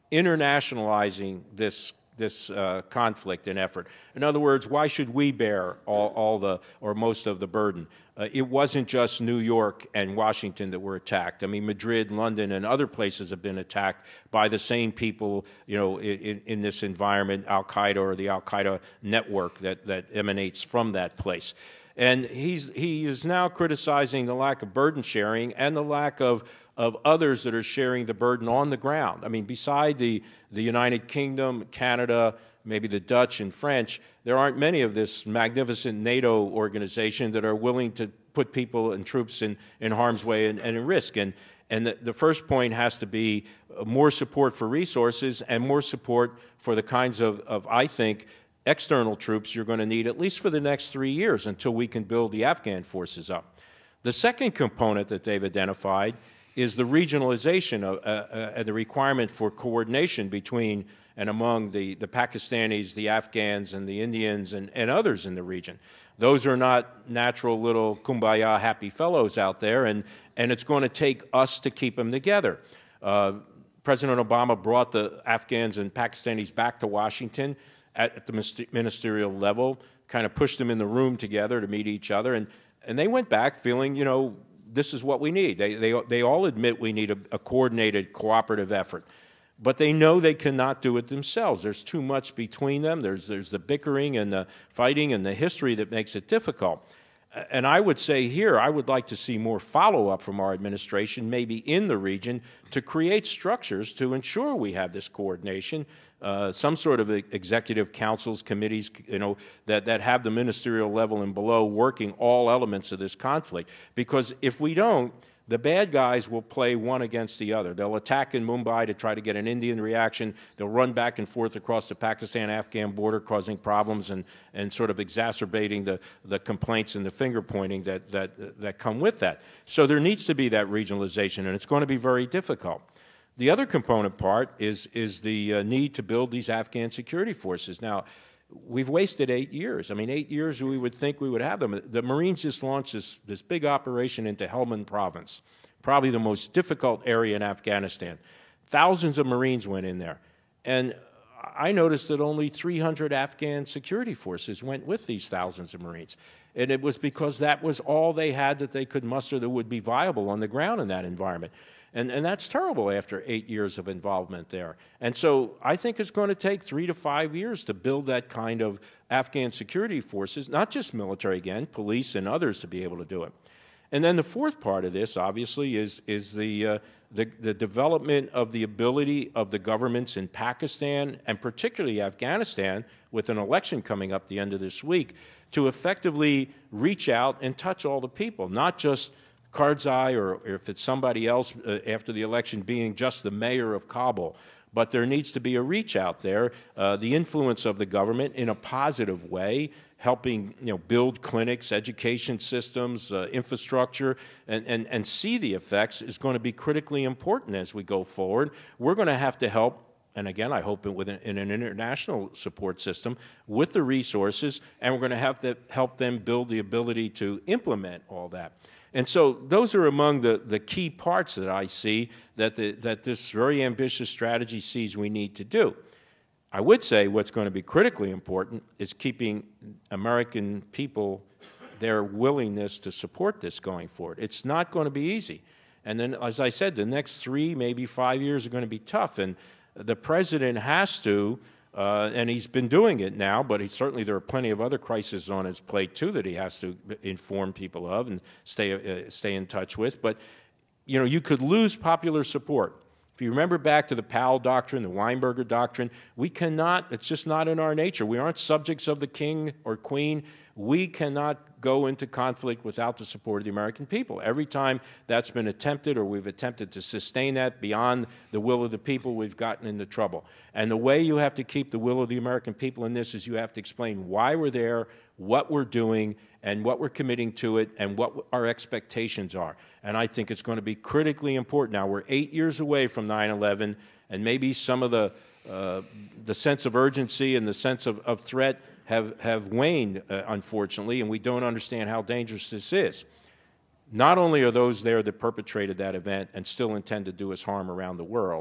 internationalizing this this uh, conflict and effort. In other words, why should we bear all, all the, or most of the burden? Uh, it wasn't just New York and Washington that were attacked. I mean, Madrid, London, and other places have been attacked by the same people, you know, in, in this environment, Al-Qaeda or the Al-Qaeda network that, that emanates from that place. And he's, he is now criticizing the lack of burden sharing and the lack of of others that are sharing the burden on the ground. I mean, beside the, the United Kingdom, Canada, maybe the Dutch and French, there aren't many of this magnificent NATO organization that are willing to put people and troops in, in harm's way and, and in risk. And, and the, the first point has to be more support for resources and more support for the kinds of, of I think, external troops you're going to need at least for the next three years until we can build the Afghan forces up. The second component that they've identified is the regionalization of, uh, uh, and the requirement for coordination between and among the, the Pakistanis, the Afghans, and the Indians, and, and others in the region. Those are not natural little kumbaya happy fellows out there, and, and it's going to take us to keep them together. Uh, President Obama brought the Afghans and Pakistanis back to Washington at, at the ministerial level, kind of pushed them in the room together to meet each other, and, and they went back feeling, you know, this is what we need. They, they, they all admit we need a, a coordinated, cooperative effort. But they know they cannot do it themselves. There's too much between them. There's, there's the bickering and the fighting and the history that makes it difficult. And I would say here, I would like to see more follow-up from our administration, maybe in the region, to create structures to ensure we have this coordination, uh, some sort of executive councils, committees, you know, that, that have the ministerial level and below working all elements of this conflict. Because if we don't, the bad guys will play one against the other. They'll attack in Mumbai to try to get an Indian reaction. They'll run back and forth across the Pakistan-Afghan border, causing problems and, and sort of exacerbating the, the complaints and the finger-pointing that, that, that come with that. So there needs to be that regionalization, and it's going to be very difficult. The other component part is, is the uh, need to build these Afghan security forces. Now, we've wasted eight years. I mean, eight years we would think we would have them. The Marines just launched this, this big operation into Helmand province, probably the most difficult area in Afghanistan. Thousands of Marines went in there. And I noticed that only three hundred Afghan security forces went with these thousands of Marines. And it was because that was all they had that they could muster that would be viable on the ground in that environment. And, and that's terrible after eight years of involvement there. And so I think it's going to take three to five years to build that kind of Afghan security forces, not just military again, police and others to be able to do it. And then the fourth part of this, obviously, is, is the, uh, the, the development of the ability of the governments in Pakistan, and particularly Afghanistan, with an election coming up the end of this week, to effectively reach out and touch all the people, not just Karzai, or, or if it's somebody else uh, after the election being just the mayor of Kabul. But there needs to be a reach out there, uh, the influence of the government in a positive way, helping you know, build clinics, education systems, uh, infrastructure, and, and, and see the effects is going to be critically important as we go forward. We're going to have to help, and again, I hope with an, in an international support system, with the resources, and we're going to have to help them build the ability to implement all that. And so those are among the, the key parts that I see that, the, that this very ambitious strategy sees we need to do. I would say what's going to be critically important is keeping American people, their willingness to support this going forward. It's not going to be easy. And then, as I said, the next three, maybe five years are going to be tough. And the President has to, Uh, and he's been doing it now, but he, certainly there are plenty of other crises on his plate, too, that he has to inform people of and stay, uh, stay in touch with. But, you know, you could lose popular support. If you remember back to the Powell Doctrine, the Weinberger Doctrine, we cannot, it's just not in our nature. We aren't subjects of the king or queen. We cannot go into conflict without the support of the American people. Every time that's been attempted, or we've attempted to sustain that beyond the will of the people, we've gotten into trouble. And the way you have to keep the will of the American people in this is you have to explain why we're there, what we're doing, and what we're committing to it, and what our expectations are. And I think it's going to be critically important. Now, we're eight years away from nine eleven, and maybe some of the, uh, the sense of urgency and the sense of, of threat have, have waned, uh, unfortunately, and we don't understand how dangerous this is. Not only are those there that perpetrated that event and still intend to do us harm around the world,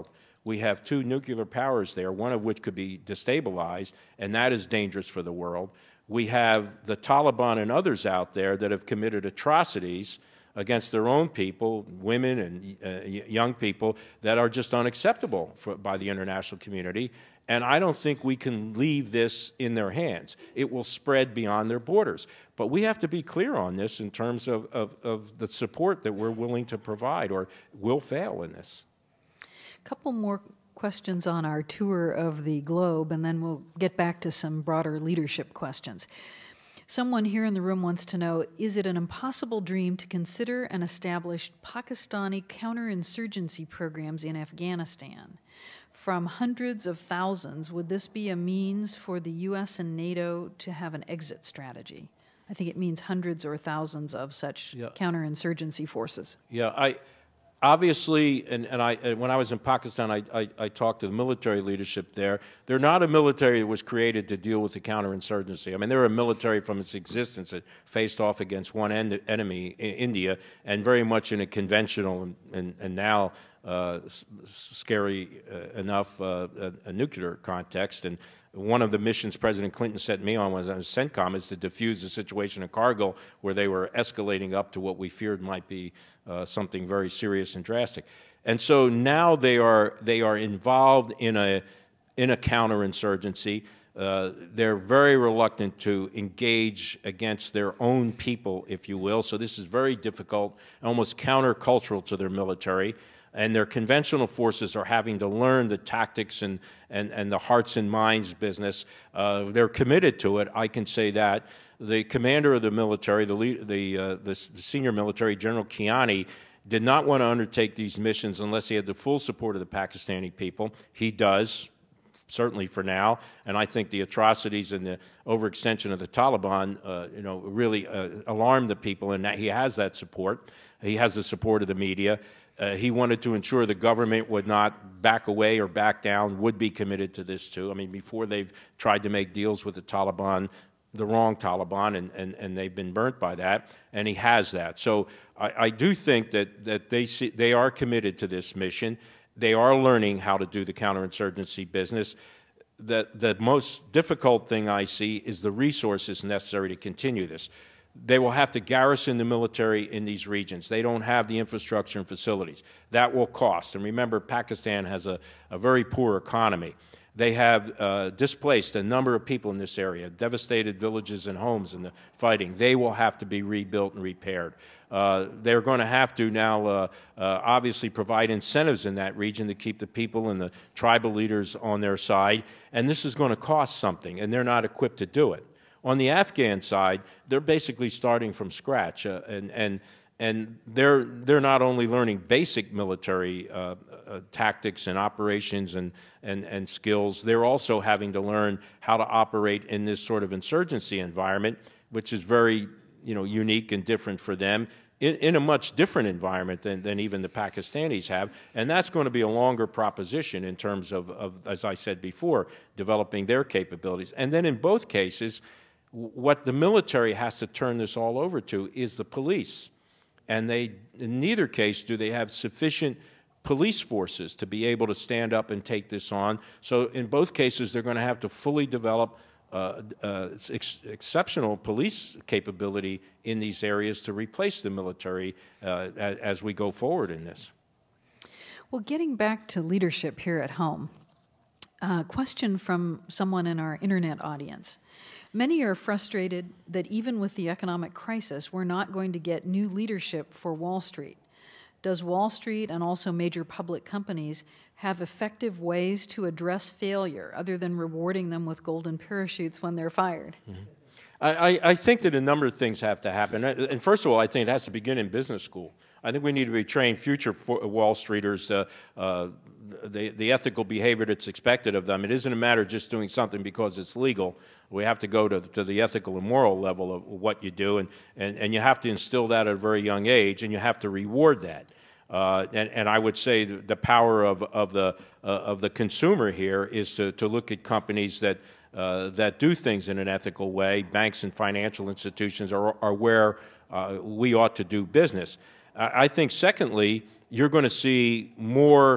We have two nuclear powers there, one of which could be destabilized, and that is dangerous for the world. We have the Taliban and others out there that have committed atrocities against their own people, women and uh, young people, that are just unacceptable for, by the international community. And I don't think we can leave this in their hands. It will spread beyond their borders. But we have to be clear on this in terms of, of, of the support that we're willing to provide, or will fail in this. A couple more questions on our tour of the globe, and then we'll get back to some broader leadership questions. Someone here in the room wants to know, is it an impossible dream to consider and establish Pakistani counterinsurgency programs in Afghanistan? From hundreds of thousands, would this be a means for the U S and NATO to have an exit strategy? I think it means hundreds or thousands of such yeah. counterinsurgency forces. Yeah, I obviously, and, and I, when I was in Pakistan, I, I, I talked to the military leadership there. They're not a military that was created to deal with the counterinsurgency. I mean, they're a military from its existence that faced off against one en enemy, India, and very much in a conventional and, and, and now uh, scary uh, enough uh, a, a nuclear context. And one of the missions President Clinton sent me on was on CENTCOM is to defuse the situation in Kargil, where they were escalating up to what we feared might be uh, something very serious and drastic. And so now they are they are involved in a in a counterinsurgency. Uh, they're very reluctant to engage against their own people, if you will. So this is very difficult, almost countercultural to their military. And their conventional forces are having to learn the tactics and, and, and the hearts and minds business. Uh, they're committed to it, I can say that. The commander of the military, the, lead, the, uh, the, the senior military, General Kiani, did not want to undertake these missions unless he had the full support of the Pakistani people. He does, certainly for now, and I think the atrocities and the overextension of the Taliban, uh, you know, really uh, alarmed the people, and that he has that support. He has the support of the media. Uh, he wanted to ensure the government would not back away or back down, would be committed to this too. I mean, before they've tried to make deals with the Taliban, the wrong Taliban, and, and, and they've been burnt by that, and he has that. So I, I do think that, that they, see, they are committed to this mission. They are learning how to do the counterinsurgency business. The, the most difficult thing I see is the resources necessary to continue this. They will have to garrison the military in these regions. They don't have the infrastructure and facilities. That will cost. And remember, Pakistan has a, a very poor economy. They have uh, displaced a number of people in this area, devastated villages and homes in the fighting. They will have to be rebuilt and repaired. Uh, they're going to have to now uh, uh, obviously provide incentives in that region to keep the people and the tribal leaders on their side. And this is going to cost something, and they're not equipped to do it. On the Afghan side, they're basically starting from scratch, uh, and, and, and they're, they're not only learning basic military uh, uh, tactics and operations and, and, and skills, they're also having to learn how to operate in this sort of insurgency environment, which is very you know, unique and different for them, in, in a much different environment than, than even the Pakistanis have. And that's going to be a longer proposition in terms of, of, as I said before, developing their capabilities. And then in both cases, what the military has to turn this all over to is the police. And they, in neither case do they have sufficient police forces to be able to stand up and take this on. So in both cases, they're going to have to fully develop uh, uh, ex exceptional police capability in these areas to replace the military uh, as, as we go forward in this. Well, getting back to leadership here at home, a question from someone in our internet audience. Many are frustrated that even with the economic crisis, we're not going to get new leadership for Wall Street. Does Wall Street and also major public companies have effective ways to address failure other than rewarding them with golden parachutes when they're fired? Mm-hmm. I, I think that a number of things have to happen. And first of all, I think it has to begin in business school. I think we need to retrain future Wall Streeters uh, uh, the, the ethical behavior that's expected of them. It isn't a matter of just doing something because it's legal. We have to go to, to the ethical and moral level of what you do, and, and, and you have to instill that at a very young age, and you have to reward that. Uh, and, and I would say the, the power of, of, the, uh, of the consumer here is to, to look at companies that, uh, that do things in an ethical way. Banks and financial institutions are, are where uh, we ought to do business. I think, secondly, you're going to see more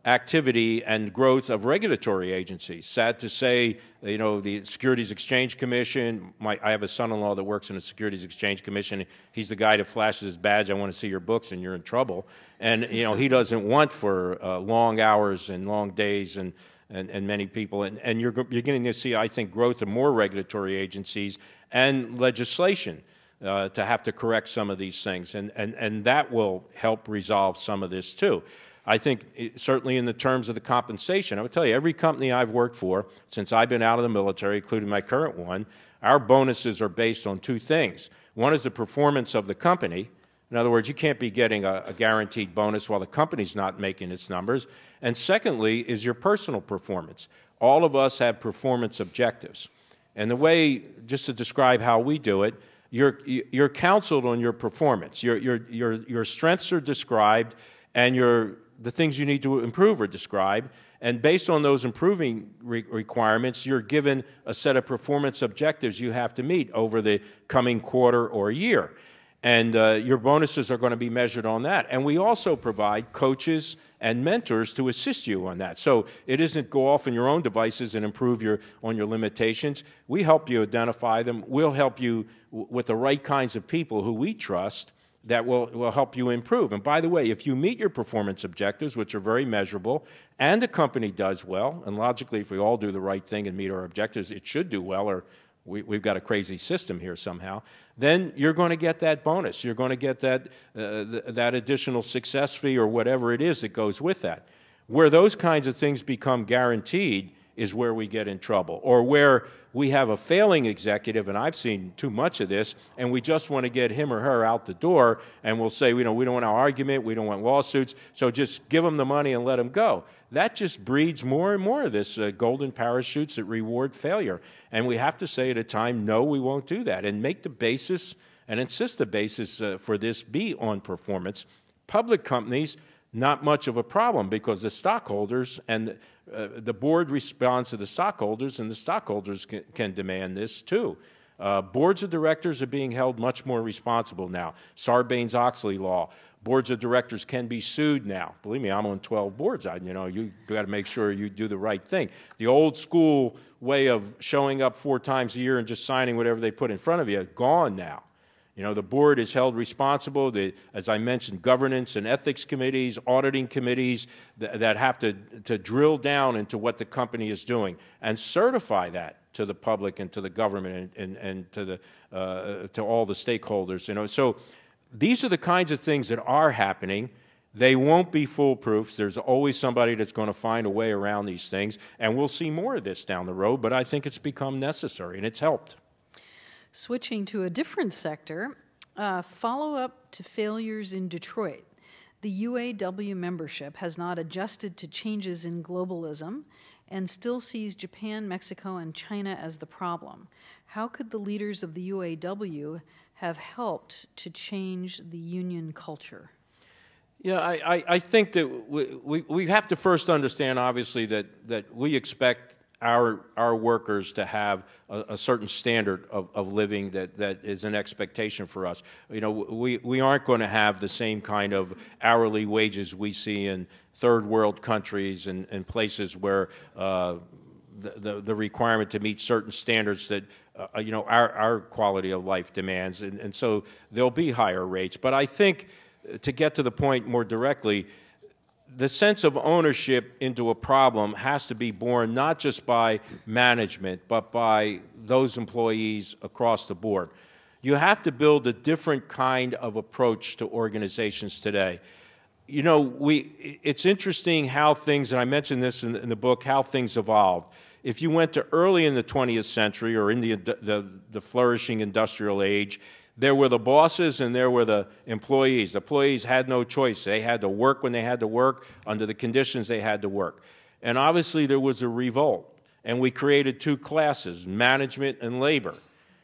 activity and growth of regulatory agencies. Sad to say, you know, the Securities Exchange Commission, my, I have a son-in-law that works in the Securities Exchange Commission. He's the guy that flashes his badge, I want to see your books, and you're in trouble. And, you know, he doesn't want for uh, long hours and long days and, and, and many people. And, and you're beginning to see, I think, growth of more regulatory agencies and legislation uh, to have to correct some of these things. And, and, and that will help resolve some of this, too. I think it, certainly in the terms of the compensation, I would tell you, every company I've worked for since I've been out of the military, including my current one, our bonuses are based on two things. One is the performance of the company. In other words, you can't be getting a, a guaranteed bonus while the company's not making its numbers. And secondly is your personal performance. All of us have performance objectives. And the way, just to describe how we do it, you're, you're counseled on your performance. Your, your, your, your strengths are described, and your the things you need to improve are described, and based on those improving re requirements, you're given a set of performance objectives you have to meet over the coming quarter or year. And uh, your bonuses are going to be measured on that. And we also provide coaches and mentors to assist you on that. So it isn't go off on your own devices and improve your, on your limitations. We help you identify them. We'll help you w with the right kinds of people who we trust that will, will help you improve. And by the way, if you meet your performance objectives, which are very measurable, and the company does well, and logically if we all do the right thing and meet our objectives, it should do well, or we, we've got a crazy system here somehow, then you're going to get that bonus. You're going to get that, uh, th that additional success fee or whatever it is that goes with that. Where those kinds of things become guaranteed is where we get in trouble, or where we have a failing executive, and I've seen too much of this, and we just want to get him or her out the door, and we'll say, you know, we don't want our argument, we don't want lawsuits, so just give them the money and let them go. That just breeds more and more of this uh, golden parachutes that reward failure. And we have to say at a time, no, we won't do that, and make the basis and insist the basis uh, for this be on performance. Public companies, not much of a problem, because the stockholders and uh, the board responds to the stockholders, and the stockholders can, can demand this too. Uh, boards of directors are being held much more responsible now. Sarbanes-Oxley law. Boards of directors can be sued now. Believe me, I'm on twelve boards. I, you know, you got to make sure you do the right thing. The old school way of showing up four times a year and just signing whatever they put in front of you, gone now. You know, the board is held responsible. The, as I mentioned, governance and ethics committees, auditing committees th that have to, to drill down into what the company is doing and certify that to the public and to the government and, and, and to, the, uh, to all the stakeholders. You know, so these are the kinds of things that are happening. They won't be foolproof. There's always somebody that's going to find a way around these things, and we'll see more of this down the road, but I think it's become necessary, and it's helped. Switching to a different sector, uh, follow-up to failures in Detroit. The U A W membership has not adjusted to changes in globalism and still sees Japan, Mexico, and China as the problem. How could the leaders of the U A W have helped to change the union culture? Yeah, I, I, I think that we, we, we have to first understand, obviously, that, that we expect Our, our workers to have a, a certain standard of, of living that, that is an expectation for us. You know, we, we aren't going to have the same kind of hourly wages we see in third world countries and, and places where uh, the, the, the requirement to meet certain standards that, uh, you know, our, our quality of life demands. And, and so there'll be higher rates. But I think, to get to the point more directly, the sense of ownership into a problem has to be borne not just by management, but by those employees across the board. You have to build a different kind of approach to organizations today. You know, we, it's interesting how things, and I mentioned this in, in the book, how things evolved. If you went to early in the twentieth century or in the, the, the flourishing industrial age, there were the bosses and there were the employees. The employees had no choice. They had to work when they had to work, under the conditions they had to work. And obviously there was a revolt. And we created two classes, management and labor.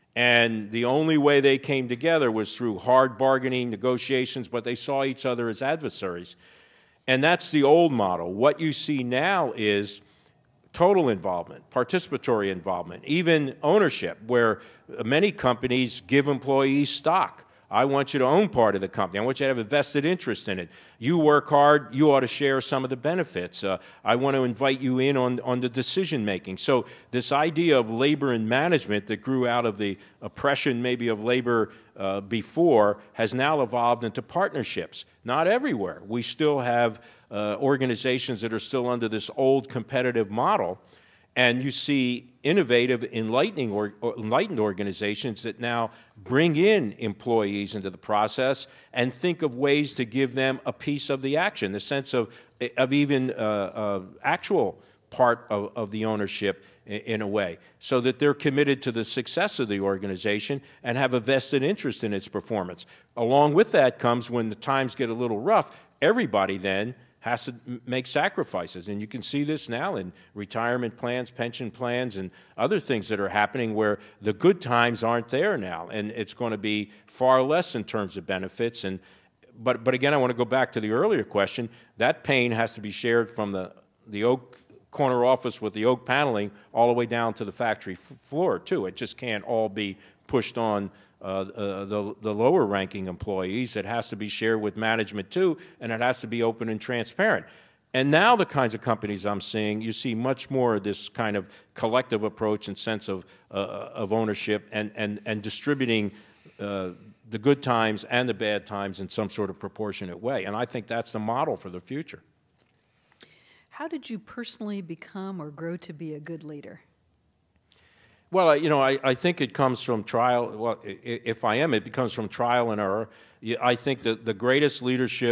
And the only way they came together was through hard bargaining, negotiations, but they saw each other as adversaries. And that's the old model. What you see now is total involvement, participatory involvement, even ownership, where many companies give employees stock. I want you to own part of the company. I want you to have a vested interest in it. You work hard, you ought to share some of the benefits. Uh, I want to invite you in on, on the decision making. So this idea of labor and management that grew out of the oppression maybe of labor uh, before has now evolved into partnerships. Not everywhere. We still have uh, organizations that are still under this old competitive model. And you see innovative, enlightening or, or enlightened organizations that now bring in employees into the process and think of ways to give them a piece of the action, the sense of, of even uh, uh, actual part of, of the ownership in, in a way, so that they're committed to the success of the organization and have a vested interest in its performance. Along with that comes, when the times get a little rough, everybody then has to make sacrifices. And you can see this now in retirement plans, pension plans, and other things that are happening where the good times aren't there now, and it's going to be far less in terms of benefits. And but but again, I want to go back to the earlier question. That pain has to be shared from the the oak corner office with the oak paneling all the way down to the factory floor too. It just can't all be pushed on Uh, uh, the, the lower-ranking employees. It has to be shared with management, too, and it has to be open and transparent. And now the kinds of companies I'm seeing, you see much more of this kind of collective approach and sense of, uh, of ownership and, and, and distributing uh, the good times and the bad times in some sort of proportionate way. And I think that's the model for the future. How did you personally become or grow to be a good leader? Well, you know, I, I think it comes from trial. Well, if I am, it becomes from trial and error. I think that the greatest leadership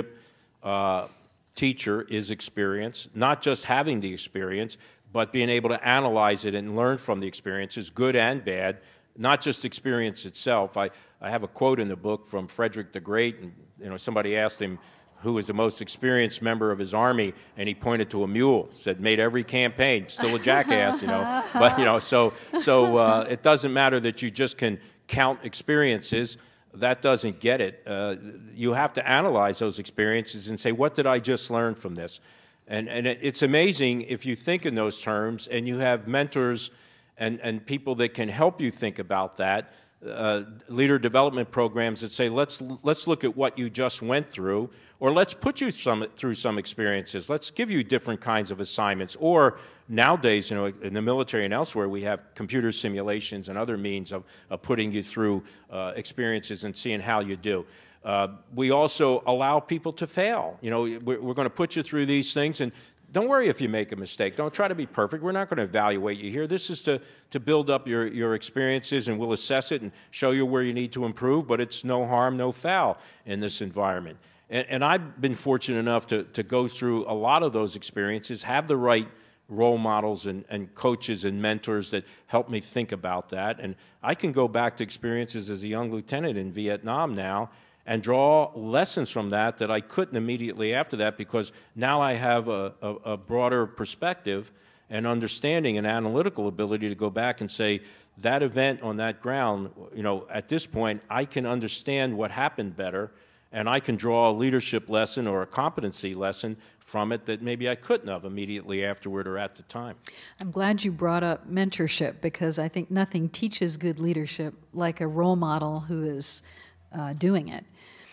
uh, teacher is experience, not just having the experience, but being able to analyze it and learn from the experiences, good and bad, not just experience itself. I, I have a quote in the book from Frederick the Great, and you know, somebody asked him who was the most experienced member of his army, and he pointed to a mule, said, made every campaign, still a jackass, you know. But, you know, so, so uh, it doesn't matter that you just can count experiences. That doesn't get it. Uh, you have to analyze those experiences and say, what did I just learn from this? And, and it, it's amazing if you think in those terms and you have mentors and, and people that can help you think about that, uh, leader development programs that say, let's, let's look at what you just went through, or let's put you some, through some experiences. Let's give you different kinds of assignments. Or nowadays, you know, in the military and elsewhere, we have computer simulations and other means of, of putting you through uh, experiences and seeing how you do. Uh, we also allow people to fail. You know, we're, we're going to put you through these things, and don't worry if you make a mistake. Don't try to be perfect. We're not going to evaluate you here. This is to, to build up your, your experiences, and we'll assess it and show you where you need to improve, but it's no harm, no foul in this environment. And, and I've been fortunate enough to, to go through a lot of those experiences, have the right role models and, and coaches and mentors that help me think about that. And I can go back to experiences as a young lieutenant in Vietnam now and draw lessons from that that I couldn't immediately after that, because now I have a, a, a broader perspective and understanding and analytical ability to go back and say, that event on that ground, you know, at this point, I can understand what happened better, and I can draw a leadership lesson or a competency lesson from it that maybe I couldn't have immediately afterward or at the time. I'm glad you brought up mentorship, because I think nothing teaches good leadership like a role model who is uh, doing it.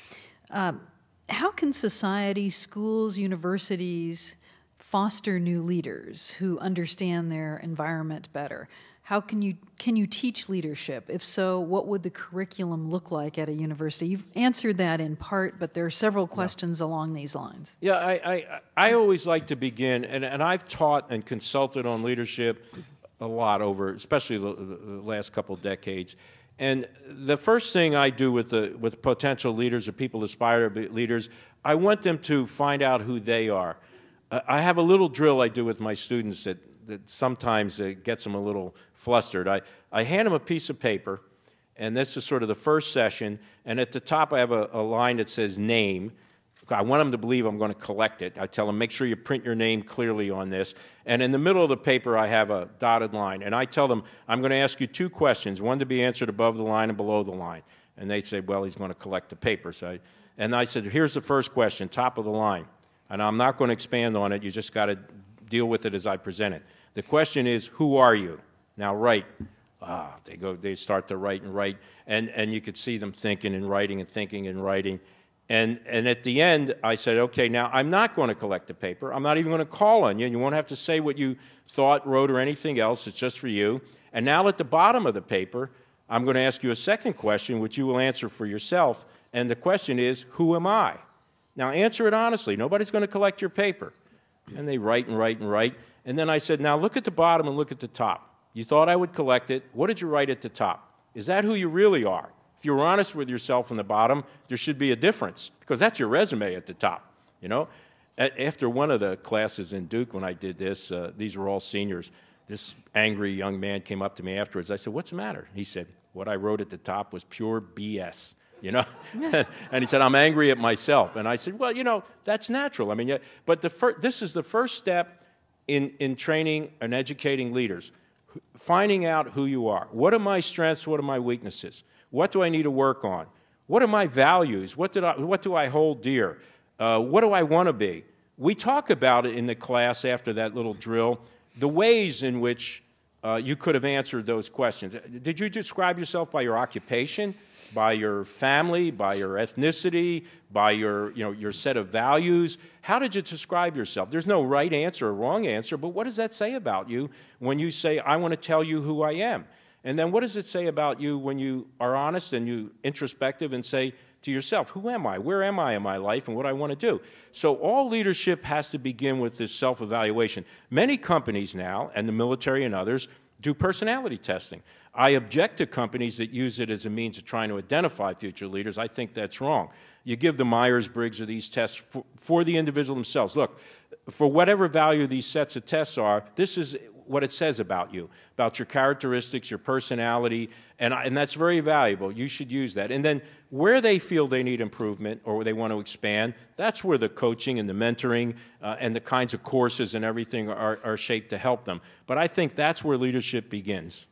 Um, how can society, schools, universities foster new leaders who understand their environment better? How can you, can you teach leadership? If so, what would the curriculum look like at a university? You've answered that in part, but there are several questions yeah. along these lines. Yeah, I, I, I always like to begin, and, and I've taught and consulted on leadership a lot over, especially the, the last couple of decades. And the first thing I do with, the, with potential leaders or people who aspire to be leaders, I want them to find out who they are. Uh, I have a little drill I do with my students that, that sometimes uh, gets them a little flustered. I, I hand them a piece of paper, and this is sort of the first session, and at the top I have a, a line that says name. I want them to believe I'm going to collect it. I tell them, make sure you print your name clearly on this. And in the middle of the paper, I have a dotted line. And I tell them, I'm going to ask you two questions, one to be answered above the line and below the line. And they say, well, he's going to collect the paper. So I, and I said, here's the first question, top of the line. And I'm not going to expand on it. You just got to deal with it as I present it. The question is, who are you? Now write ah, they go, they start to write and write, and, and you could see them thinking and writing and thinking and writing. And, and at the end, I said, okay, now I'm not going to collect the paper. I'm not even going to call on you. You won't have to say what you thought, wrote, or anything else. It's just for you. And now at the bottom of the paper, I'm going to ask you a second question, which you will answer for yourself. And the question is, who am I? Now answer it honestly. Nobody's going to collect your paper. And they write and write and write. And then I said, now look at the bottom and look at the top. You thought I would collect it. What did you write at the top? Is that who you really are? If you're honest with yourself in the bottom, there should be a difference, because that's your resume at the top, you know? After one of the classes in Duke when I did this, uh, these were all seniors, this angry young man came up to me afterwards. I said, what's the matter? He said, what I wrote at the top was pure B S, you know? And he said, I'm angry at myself. And I said, well, you know, that's natural. I mean, yeah, but the fir this is the first step in, in training and educating leaders, finding out who you are. What are my strengths? What are my weaknesses? What do I need to work on? What are my values? What, did I, what do I hold dear? Uh, what do I want to be? We talk about it in the class after that little drill, the ways in which uh, you could have answered those questions. Did you describe yourself by your occupation, by your family, by your ethnicity, by your, you know, your set of values? How did you describe yourself? There's no right answer or wrong answer, but what does that say about you when you say, I want to tell you who I am? And then what does it say about you when you are honest and you introspective and say to yourself, who am I? Where am I in my life and what I want to do? So all leadership has to begin with this self-evaluation. Many companies now, and the military and others, do personality testing. I object to companies that use it as a means of trying to identify future leaders. I think that's wrong. You give the Myers-Briggs or these tests for, for the individual themselves. Look, for whatever value these sets of tests are, this is what it says about you, about your characteristics, your personality, and, and that's very valuable. You should use that. And then where they feel they need improvement or they want to expand, that's where the coaching and the mentoring uh, and the kinds of courses and everything are, are shaped to help them. But I think that's where leadership begins.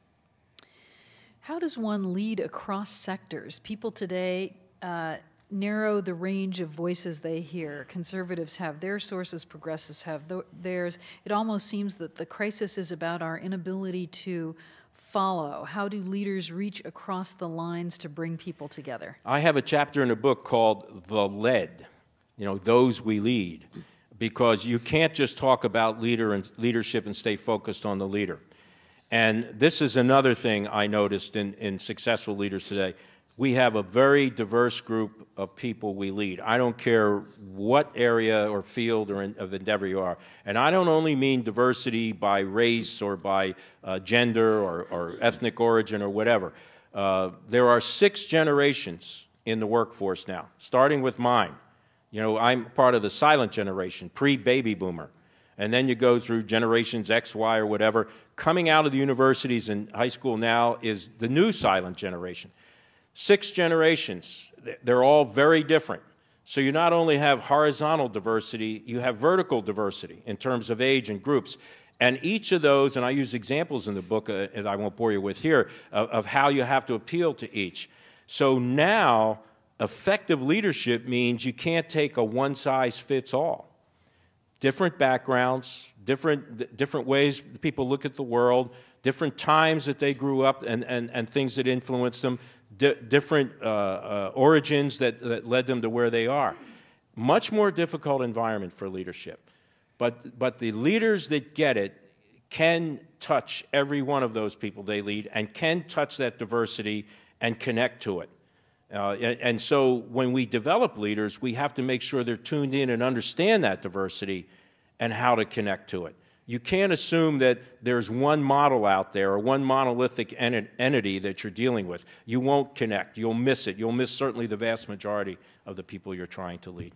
How does one lead across sectors? People today uh, narrow the range of voices they hear. Conservatives have their sources, progressives have th theirs. It almost seems that the crisis is about our inability to follow. How do leaders reach across the lines to bring people together? I have a chapter in a book called The Led, you know, those we lead, because you can't just talk about leader and leadership and stay focused on the leader. And this is another thing I noticed in, in successful leaders today. We have a very diverse group of people we lead. I don't care what area or field or in, of endeavor you are. And I don't only mean diversity by race or by uh, gender or, or ethnic origin or whatever. Uh, there are six generations in the workforce now, starting with mine. You know, I'm part of the silent generation, pre-baby boomer. And then you go through generations X, Y, or whatever. Coming out of the universities and high school now is the new silent generation. Six generations, they're all very different. So you not only have horizontal diversity, you have vertical diversity in terms of age and groups. And each of those, and I use examples in the book, uh, and I won't bore you with here, of, of how you have to appeal to each. So now, effective leadership means you can't take a one-size-fits-all. Different backgrounds, different, different ways people look at the world, different times that they grew up and, and, and things that influenced them, di different uh, uh, origins that, that led them to where they are. Much more difficult environment for leadership. But, but the leaders that get it can touch every one of those people they lead and can touch that diversity and connect to it. Uh, and, and so when we develop leaders, we have to make sure they're tuned in and understand that diversity and how to connect to it. You can't assume that there's one model out there or one monolithic ent entity that you're dealing with. You won't connect. You'll miss it. You'll miss certainly the vast majority of the people you're trying to lead.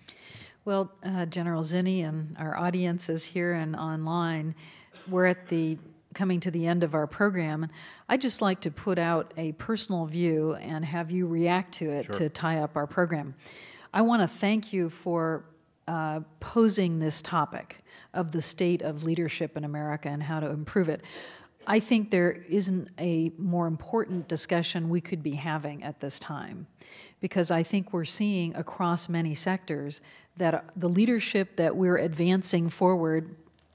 Well, uh, General Zinni and our audiences here and online, we're at the coming to the end of our program. I'd just like to put out a personal view and have you react to it. Sure. To tie up our program. I want to thank you for uh, posing this topic of the state of leadership in America and how to improve it. I think there isn't a more important discussion we could be having at this time, because I think we're seeing across many sectors that the leadership that we're advancing forward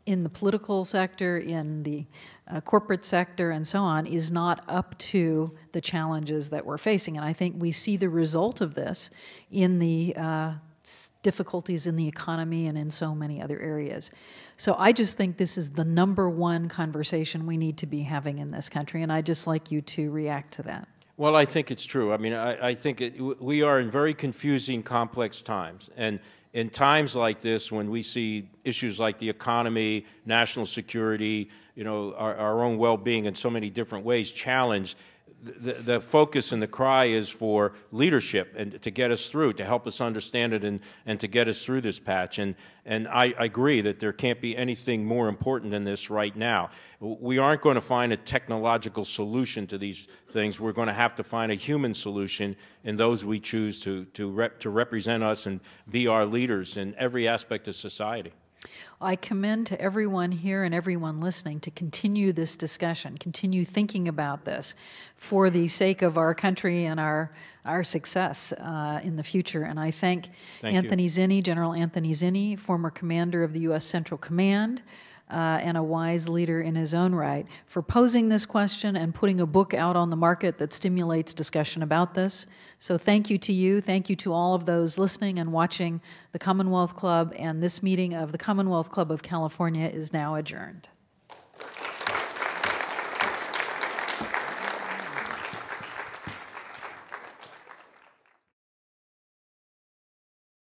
in the political sector, in the uh, corporate sector, and so on, is not up to the challenges that we're facing. And I think we see the result of this in the uh, difficulties in the economy and in so many other areas. So I just think this is the number one conversation we need to be having in this country, and I'd just like you to react to that. Well, I think it's true. I mean, I, I think it, we are in very confusing, complex times. And in times like this, when we see issues like the economy, national security, you know, our, our own well-being in so many different ways challenged, the, the focus and the cry is for leadership and to get us through, to help us understand it and, and to get us through this patch. And, and I, I agree that there can't be anything more important than this right now. We aren't going to find a technological solution to these things. We're going to have to find a human solution in those we choose to, to, rep, to represent us and be our leaders in every aspect of society. I commend to everyone here and everyone listening to continue this discussion, continue thinking about this for the sake of our country and our, our success uh, in the future. And I thank, thank Anthony you. Zinni, General Anthony Zinni, former commander of the U S Central Command, Uh, and a wise leader in his own right, for posing this question and putting a book out on the market that stimulates discussion about this. So thank you to you. Thank you to all of those listening and watching the Commonwealth Club, and this meeting of the Commonwealth Club of California is now adjourned.